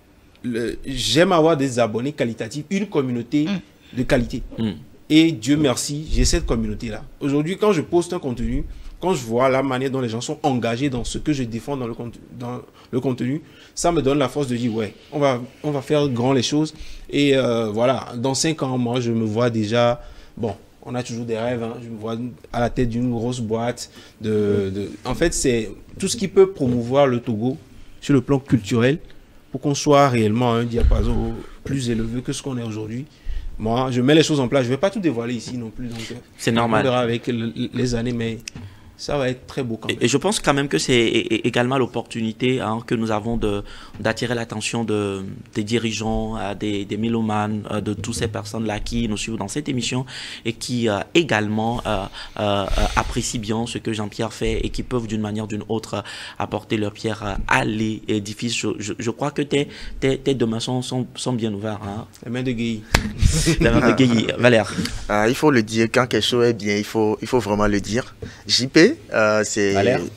le- j'aime avoir des abonnés qualitatifs, une communauté de qualité. Mm. Et Dieu merci, j'ai cette communauté-là. Aujourd'hui, quand je poste un contenu, quand je vois la manière dont les gens sont engagés dans ce que je défends dans le, contenu, dans le contenu, ça me donne la force de dire, ouais, on va, on va faire grand les choses. Et euh, voilà, dans cinq ans, moi, je me vois déjà, bon, on a toujours des rêves, hein, je me vois à la tête d'une grosse boîte. De, de... En fait, c'est tout ce qui peut promouvoir le Togo sur le plan culturel pour qu'on soit réellement à un diapason plus élevé que ce qu'on est aujourd'hui. Moi, je mets les choses en place. Je ne vais pas tout dévoiler ici non plus. Donc, euh, C'est on normal. verra avec le- les années, mais ça va être très beau quand même. Et, et je pense quand même que c'est également l'opportunité hein, que nous avons de d'attirer l'attention de, des dirigeants, euh, des, des mélomanes, euh, de toutes ces personnes-là qui nous suivent dans cette émission et qui euh, également euh, euh, apprécient bien ce que Jean-Pierre fait et qui peuvent d'une manière ou d'une autre euh, apporter leur pierre euh, à l'édifice. Je, je, je crois que tes, tes, tes deux mains sont, sont, sont bien ouvertes. Hein. Les mains de Guy. Les mains de Guy. Valère. Euh, il faut le dire, quand quelque chose est bien, il faut, il faut vraiment le dire. J P, euh, c'est...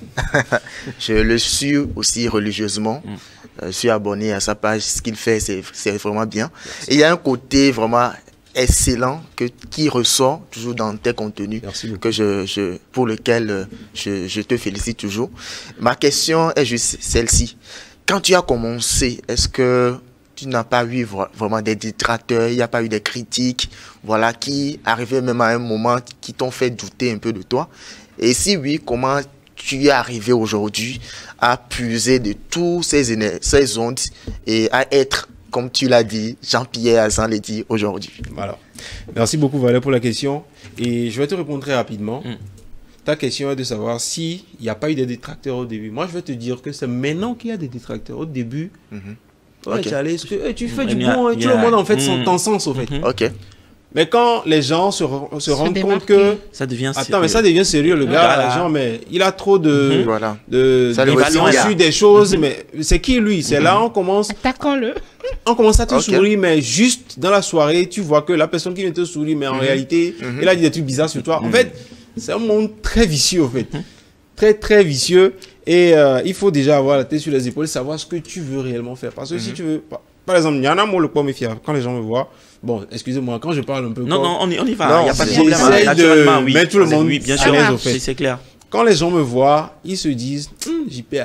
je le suis aussi religieusement. Mm. Euh, je suis abonné à sa page. Ce qu'il fait, c'est vraiment bien. Merci. Et il y a un côté vraiment excellent que, qui ressort toujours dans tes contenus, que je, je, pour lequel je, je te félicite toujours. Ma question est juste celle-ci. Quand tu as commencé, est-ce que tu n'as pas eu vraiment des détracteurs, il n'y a pas eu des critiques, voilà, qui arrivaient même à un moment qui t'ont fait douter un peu de toi? Et si oui, comment tu es arrivé aujourd'hui à puiser de tous ces, ces ondes et à être, comme tu l'as dit, Jean-Pierre Azan l'a dit aujourd'hui? Voilà. Merci beaucoup, Valère, pour la question. Et je vais te répondre très rapidement. Mm. Ta question est de savoir s'il n'y a pas eu des détracteurs au début. Moi, je vais te dire que c'est maintenant qu'il y a des détracteurs. Au début, mm-hmm. ouais, okay. allais, que, hey, tu fais mm-hmm. du bon, et yeah. tout le monde en fait mm-hmm. son sens, au fait. Mm-hmm. Ok. Mais quand les gens se, se rendent compte que... Ça devient Attends, sérieux. mais ça devient sérieux, le gars, voilà. Genre, mais il a trop de... Mm-hmm. Voilà. de sur des choses, mm-hmm. mais c'est qui lui? C'est mm-hmm. là on commence... Attaquons-le. On commence à te okay. sourire, mais juste dans la soirée, tu vois que la personne qui vient te sourire, mais en mm-hmm. réalité, mm-hmm. elle a dit des trucs bizarres sur toi. Mm-hmm. En fait, c'est un monde très vicieux, en fait. Mm-hmm. Très, très vicieux. Et euh, il faut déjà avoir la tête sur les épaules, savoir ce que tu veux réellement faire. Parce que mm-hmm. si tu veux... Par, par exemple, il y en a, moi, le pomme est fier. Quand les gens me voient... Bon, excusez-moi, quand je parle un peu... Non, comme, non, on y, on y va, il n'y a pas de problème. J'essaie de oui. mettre tout le monde oui, bien sûr, sûr, c'est clair. Quand les gens me voient, ils se disent, hm, J P,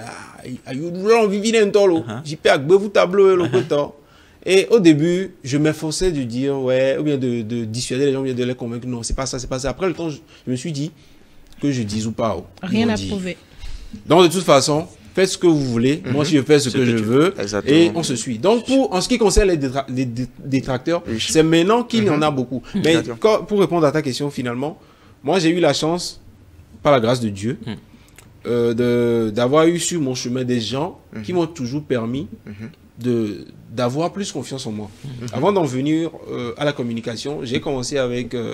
J P, vous tableau, le coton. Et au début, je m'efforçais de dire, ouais, ou bien de, de dissuader les gens, ou bien de les convaincre. Non, c'est pas ça, c'est pas ça. Après le temps, je, je me suis dit que je dise ou pas. Oh, rien à prouver. Donc, de toute façon, faites ce que vous voulez. Mm-hmm. Moi, si je fais ce, ce que, que je veux, exactement. Et on se suit. Donc, pour, en ce qui concerne les, détra les détracteurs, oui. c'est maintenant qu'il mm-hmm. y en a beaucoup. Mais quand, pour répondre à ta question, finalement, moi, j'ai eu la chance, par la grâce de Dieu, mm. euh, d'avoir eu sur mon chemin des gens mm-hmm. qui m'ont toujours permis mm-hmm. de d'avoir plus confiance en moi. Mm-hmm. Avant d'en venir euh, à la communication, j'ai commencé avec... Euh,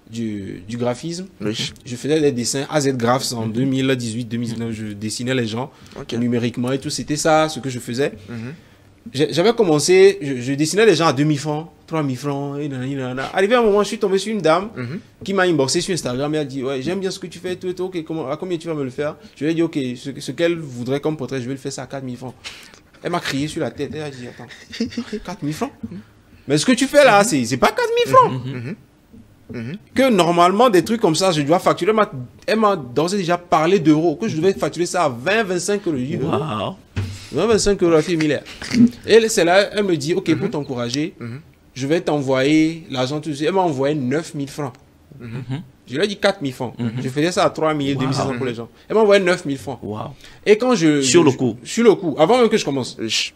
Du, du graphisme. Oui. Je faisais des dessins A Z Graphs en mm-hmm. deux mille dix-huit deux mille dix-neuf. Je dessinais les gens okay. numériquement et tout. C'était ça ce que je faisais. Mm-hmm. J'avais commencé, je, je dessinais les gens à deux mille francs, trois mille francs. Et nan, nan, nan. Arrivé à un moment, je suis tombé sur une dame mm-hmm. qui m'a inboxé sur Instagram et a dit ouais, j'aime bien ce que tu fais. Tout, tout, okay, comment, à combien tu vas me le faire? Je lui ai dit ok, ce, ce qu'elle voudrait comme portrait, je vais le faire ça à quatre mille francs. Elle m'a crié sur la tête. Elle a dit attends, quatre mille francs? Mais ce que tu fais là, mm-hmm. c'est pas quatre mille francs. Mm-hmm. Mm-hmm. Que normalement des trucs comme ça je dois facturer. Elle m'a d'ores et déjà parlé d'euros, que je devais facturer ça à vingt à vingt-cinq euros. Wow. vingt à vingt-cinq euros la fille Miller. Et c'est là elle me dit ok mm-hmm. pour t'encourager mm-hmm. je vais t'envoyer l'argent tout de suite. Elle m'a envoyé neuf mille francs. Mm-hmm. Je lui ai dit quatre mille francs. Mm-hmm. Je faisais ça à trois mille, wow. deux mille cinq cents pour les gens. Elle m'a envoyé neuf mille francs. Wow. Et quand je sur je, le coup sur le coup avant même que je commence.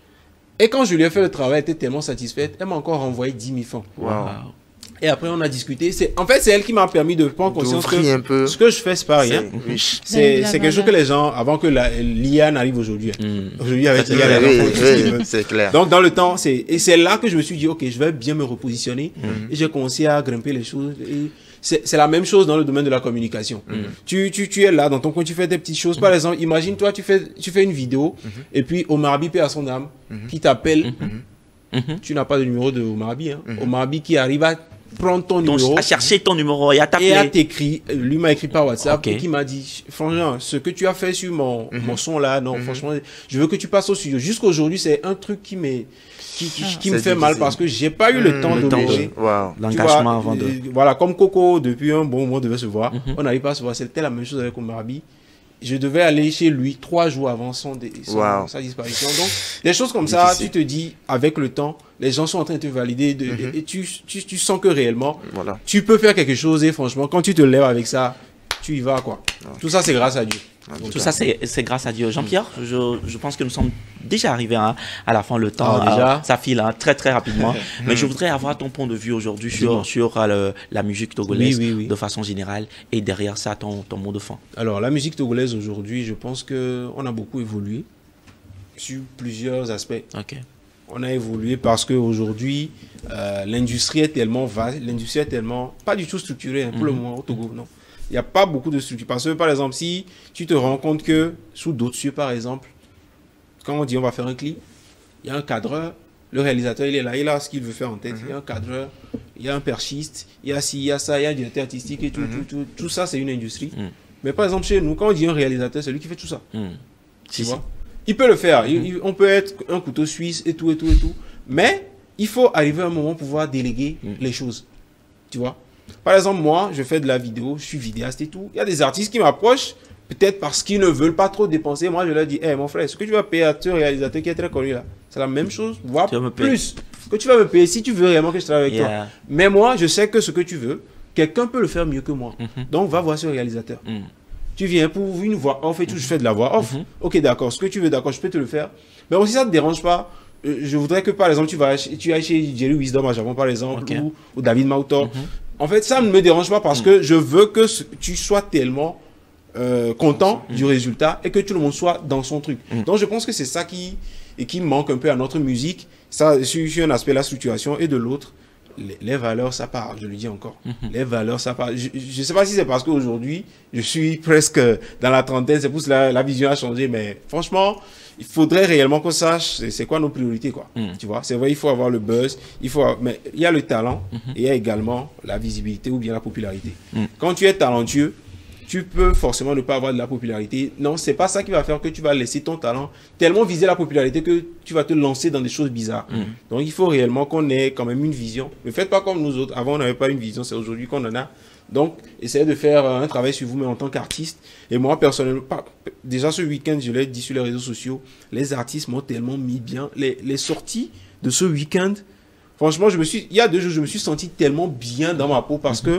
Et quand je lui ai fait le travail, elle était tellement satisfaite, elle m'a encore envoyé dix mille francs. Wow. Wow. Et après, on a discuté. En fait, c'est elle qui m'a permis de prendre conscience que un peu. Ce que je fais, c'est pas rien. C'est quelque chose que les gens, avant que l'I A n'arrive aujourd'hui. Mm. Aujourd'hui, avec l'I A, oui, oui, c'est clair. Donc, dans le temps, et c'est là que je me suis dit, OK, je vais bien me repositionner. Mm. Et j'ai commencé à grimper les choses. C'est la même chose dans le domaine de la communication. Mm. Tu, tu, tu es là, dans ton coin, tu fais des petites choses. Mm. Par exemple, imagine, toi, tu fais, tu fais une vidéo, mm-hmm. et puis Omar Abi, paix à son âme, mm-hmm. qui t'appelle. Mm-hmm. Mm-hmm. Tu n'as pas de numéro de Omar Abi. Hein. Mm-hmm. Omar Abi qui arrive à prendre ton Donc, numéro, à chercher ton numéro et à t'appeler. Et à t'écrire. Lui m'a écrit par WhatsApp okay. et qui m'a dit, franchement, ce que tu as fait sur mon, mm-hmm. mon son là, non, mm-hmm. franchement, je veux que tu passes au studio. Jusqu'aujourd'hui, c'est un truc qui m'est, qui, qui, ah, qui me fait difficile. Mal parce que j'ai pas eu le temps le de temps loger. Wow. L'engagement avant de. Voilà, comme Coco, depuis un bon moment, devait se voir. Mm-hmm. On n'arrive pas à se voir. C'était la même chose avec Omar Abi. Je devais aller chez lui trois jours avant son, son wow. sa disparition. Donc, des choses comme ça, difficile. Tu te dis, avec le temps, les gens sont en train de te valider de, mm-hmm. et, et tu, tu, tu sens que réellement, voilà. Tu peux faire quelque chose et franchement, quand tu te lèves avec ça, tu y vas, quoi. Tout ça, c'est grâce à Dieu. Tout ça, c'est c'est grâce à Dieu. Jean-Pierre, je, je pense que nous sommes déjà arrivés hein, à la fin. Le temps, Ah, déjà euh, ça file hein, très très rapidement. Mais je voudrais avoir ton point de vue aujourd'hui sur, sur euh, le- la musique togolaise Oui, oui, oui. de façon générale et derrière ça, ton, ton mot de fin. Alors, la musique togolaise aujourd'hui, je pense qu'on a beaucoup évolué sur plusieurs aspects. Ok. On a évolué parce qu'aujourd'hui, euh, l'industrie est tellement vaste, l'industrie est tellement, pas du tout structurée hein, pour le moment au Togo, non. Il n'y a pas beaucoup de structure. Parce que, par exemple, si tu te rends compte que sous d'autres cieux, par exemple, quand on dit on va faire un clip, il y a un cadreur, le réalisateur, il est là, il a ce qu'il veut faire en tête. Il y a un cadreur, il y a un perchiste, il y a ci, il y a ça, il y a un directeur artistique et tout, tout, tout. Tout ça, c'est une industrie. Mhm. Mais par exemple, chez nous, quand on dit un réalisateur, c'est lui qui fait tout ça. Mm. Tu Si, si. vois? Il peut le faire. Il- il- on peut être un couteau suisse et tout, et tout, et tout. Mais il faut arriver à un moment pour pouvoir déléguer Mm. les choses. Tu vois? Par exemple, moi, je fais de la vidéo, je suis vidéaste et tout. Il y a des artistes qui m'approchent, peut-être parce qu'ils ne veulent pas trop dépenser. Moi, je leur dis, hé, mon frère, ce que tu vas payer à ce réalisateur qui est très connu là, c'est la même chose, voire Tu vas me payer. plus que tu vas me payer si tu veux réellement que je travaille avec toi. Yeah. Mais moi, je sais que ce que tu veux, quelqu'un peut le faire mieux que moi. Mhm. Donc, va voir ce réalisateur. Mm. Tu viens pour une voix off et tout, je fais de la voix off. Mhm. Ok, d'accord, ce que tu veux, d'accord, je peux te le faire. Mais aussi, ça ne te dérange pas. euh, Je voudrais que, par exemple, tu, vas, ach- tu ailles chez Jerry Wisdom à Japon, par exemple, Ok. ou, ou David Mautor. Mhm. En fait, ça ne me dérange pas parce que je veux que ce- tu sois tellement euh, content du résultat et que tout le monde soit dans son truc. Mhm. Donc, je pense que c'est ça qui, et qui manque un peu à notre musique. Ça, sur, sur un aspect, la structuration, et de l'autre, les, les valeurs, ça part, je le dis encore. Les valeurs, ça part. Je ne sais pas si c'est parce qu'aujourd'hui, je suis presque dans la trentaine, c'est pour cela la vision a changé, mais franchement, il faudrait réellement qu'on sache c'est c'est quoi nos priorités, quoi. Mm. Tu vois, c'est vrai, il faut avoir le buzz, il faut avoir- mais il y a le talent et il y a également la visibilité ou bien la popularité. Mm. Quand tu es talentueux, tu peux forcément ne pas avoir de la popularité. Non, c'est pas ça qui va faire que tu vas laisser ton talent tellement viser la popularité que tu vas te lancer dans des choses bizarres. Mm. Donc il faut réellement qu'on ait quand même une vision. Ne faites pas comme nous autres. Avant, on n'avait pas une vision, c'est aujourd'hui qu'on en a. Donc, essayez de faire euh, un travail sur vous-même en tant qu'artiste. Et moi, personnellement, pas- déjà ce week-end, je l'ai dit sur les réseaux sociaux, les artistes m'ont tellement mis bien. Les, les sorties de ce week-end, franchement, je me suis, il y a deux jours, je me suis senti tellement bien dans ma peau parce que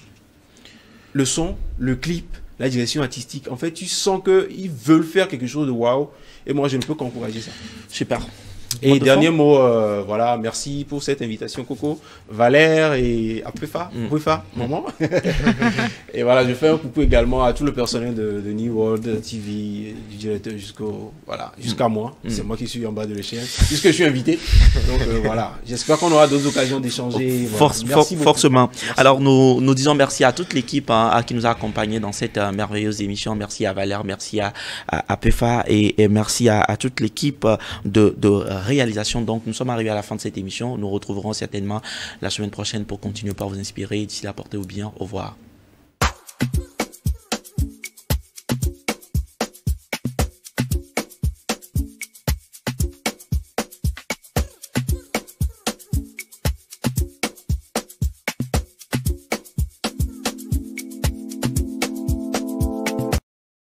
le son, le clip, la direction artistique, en fait, tu sens qu'ils veulent faire quelque chose de waouh. Et moi, je ne peux qu'encourager ça. Super. Et Mot de dernier fin? mot, euh, voilà, merci pour cette invitation, Coco, Valère et Apefa, Mm. Apefa, maman. Et voilà, je fais un coucou également à tout le personnel de, de New World T V, du directeur jusqu'au, voilà, jusqu'à moi. Mm. C'est moi qui suis en bas de l'échelle, puisque je suis invité. Donc euh, voilà, j'espère qu'on aura d'autres occasions d'échanger. Voilà. Force, Merci for- beaucoup. forcément. Alors, nous, nous disons merci à toute l'équipe hein, à qui nous a accompagnés dans cette euh, merveilleuse émission. Merci à Valère, merci à, à, à Pefa et, et merci à, à toute l'équipe euh, de, de réalisation. Donc, nous sommes arrivés à la fin de cette émission. Nous retrouverons certainement la semaine prochaine pour continuer par vous inspirer. D'ici là, portez-vous bien. Au revoir.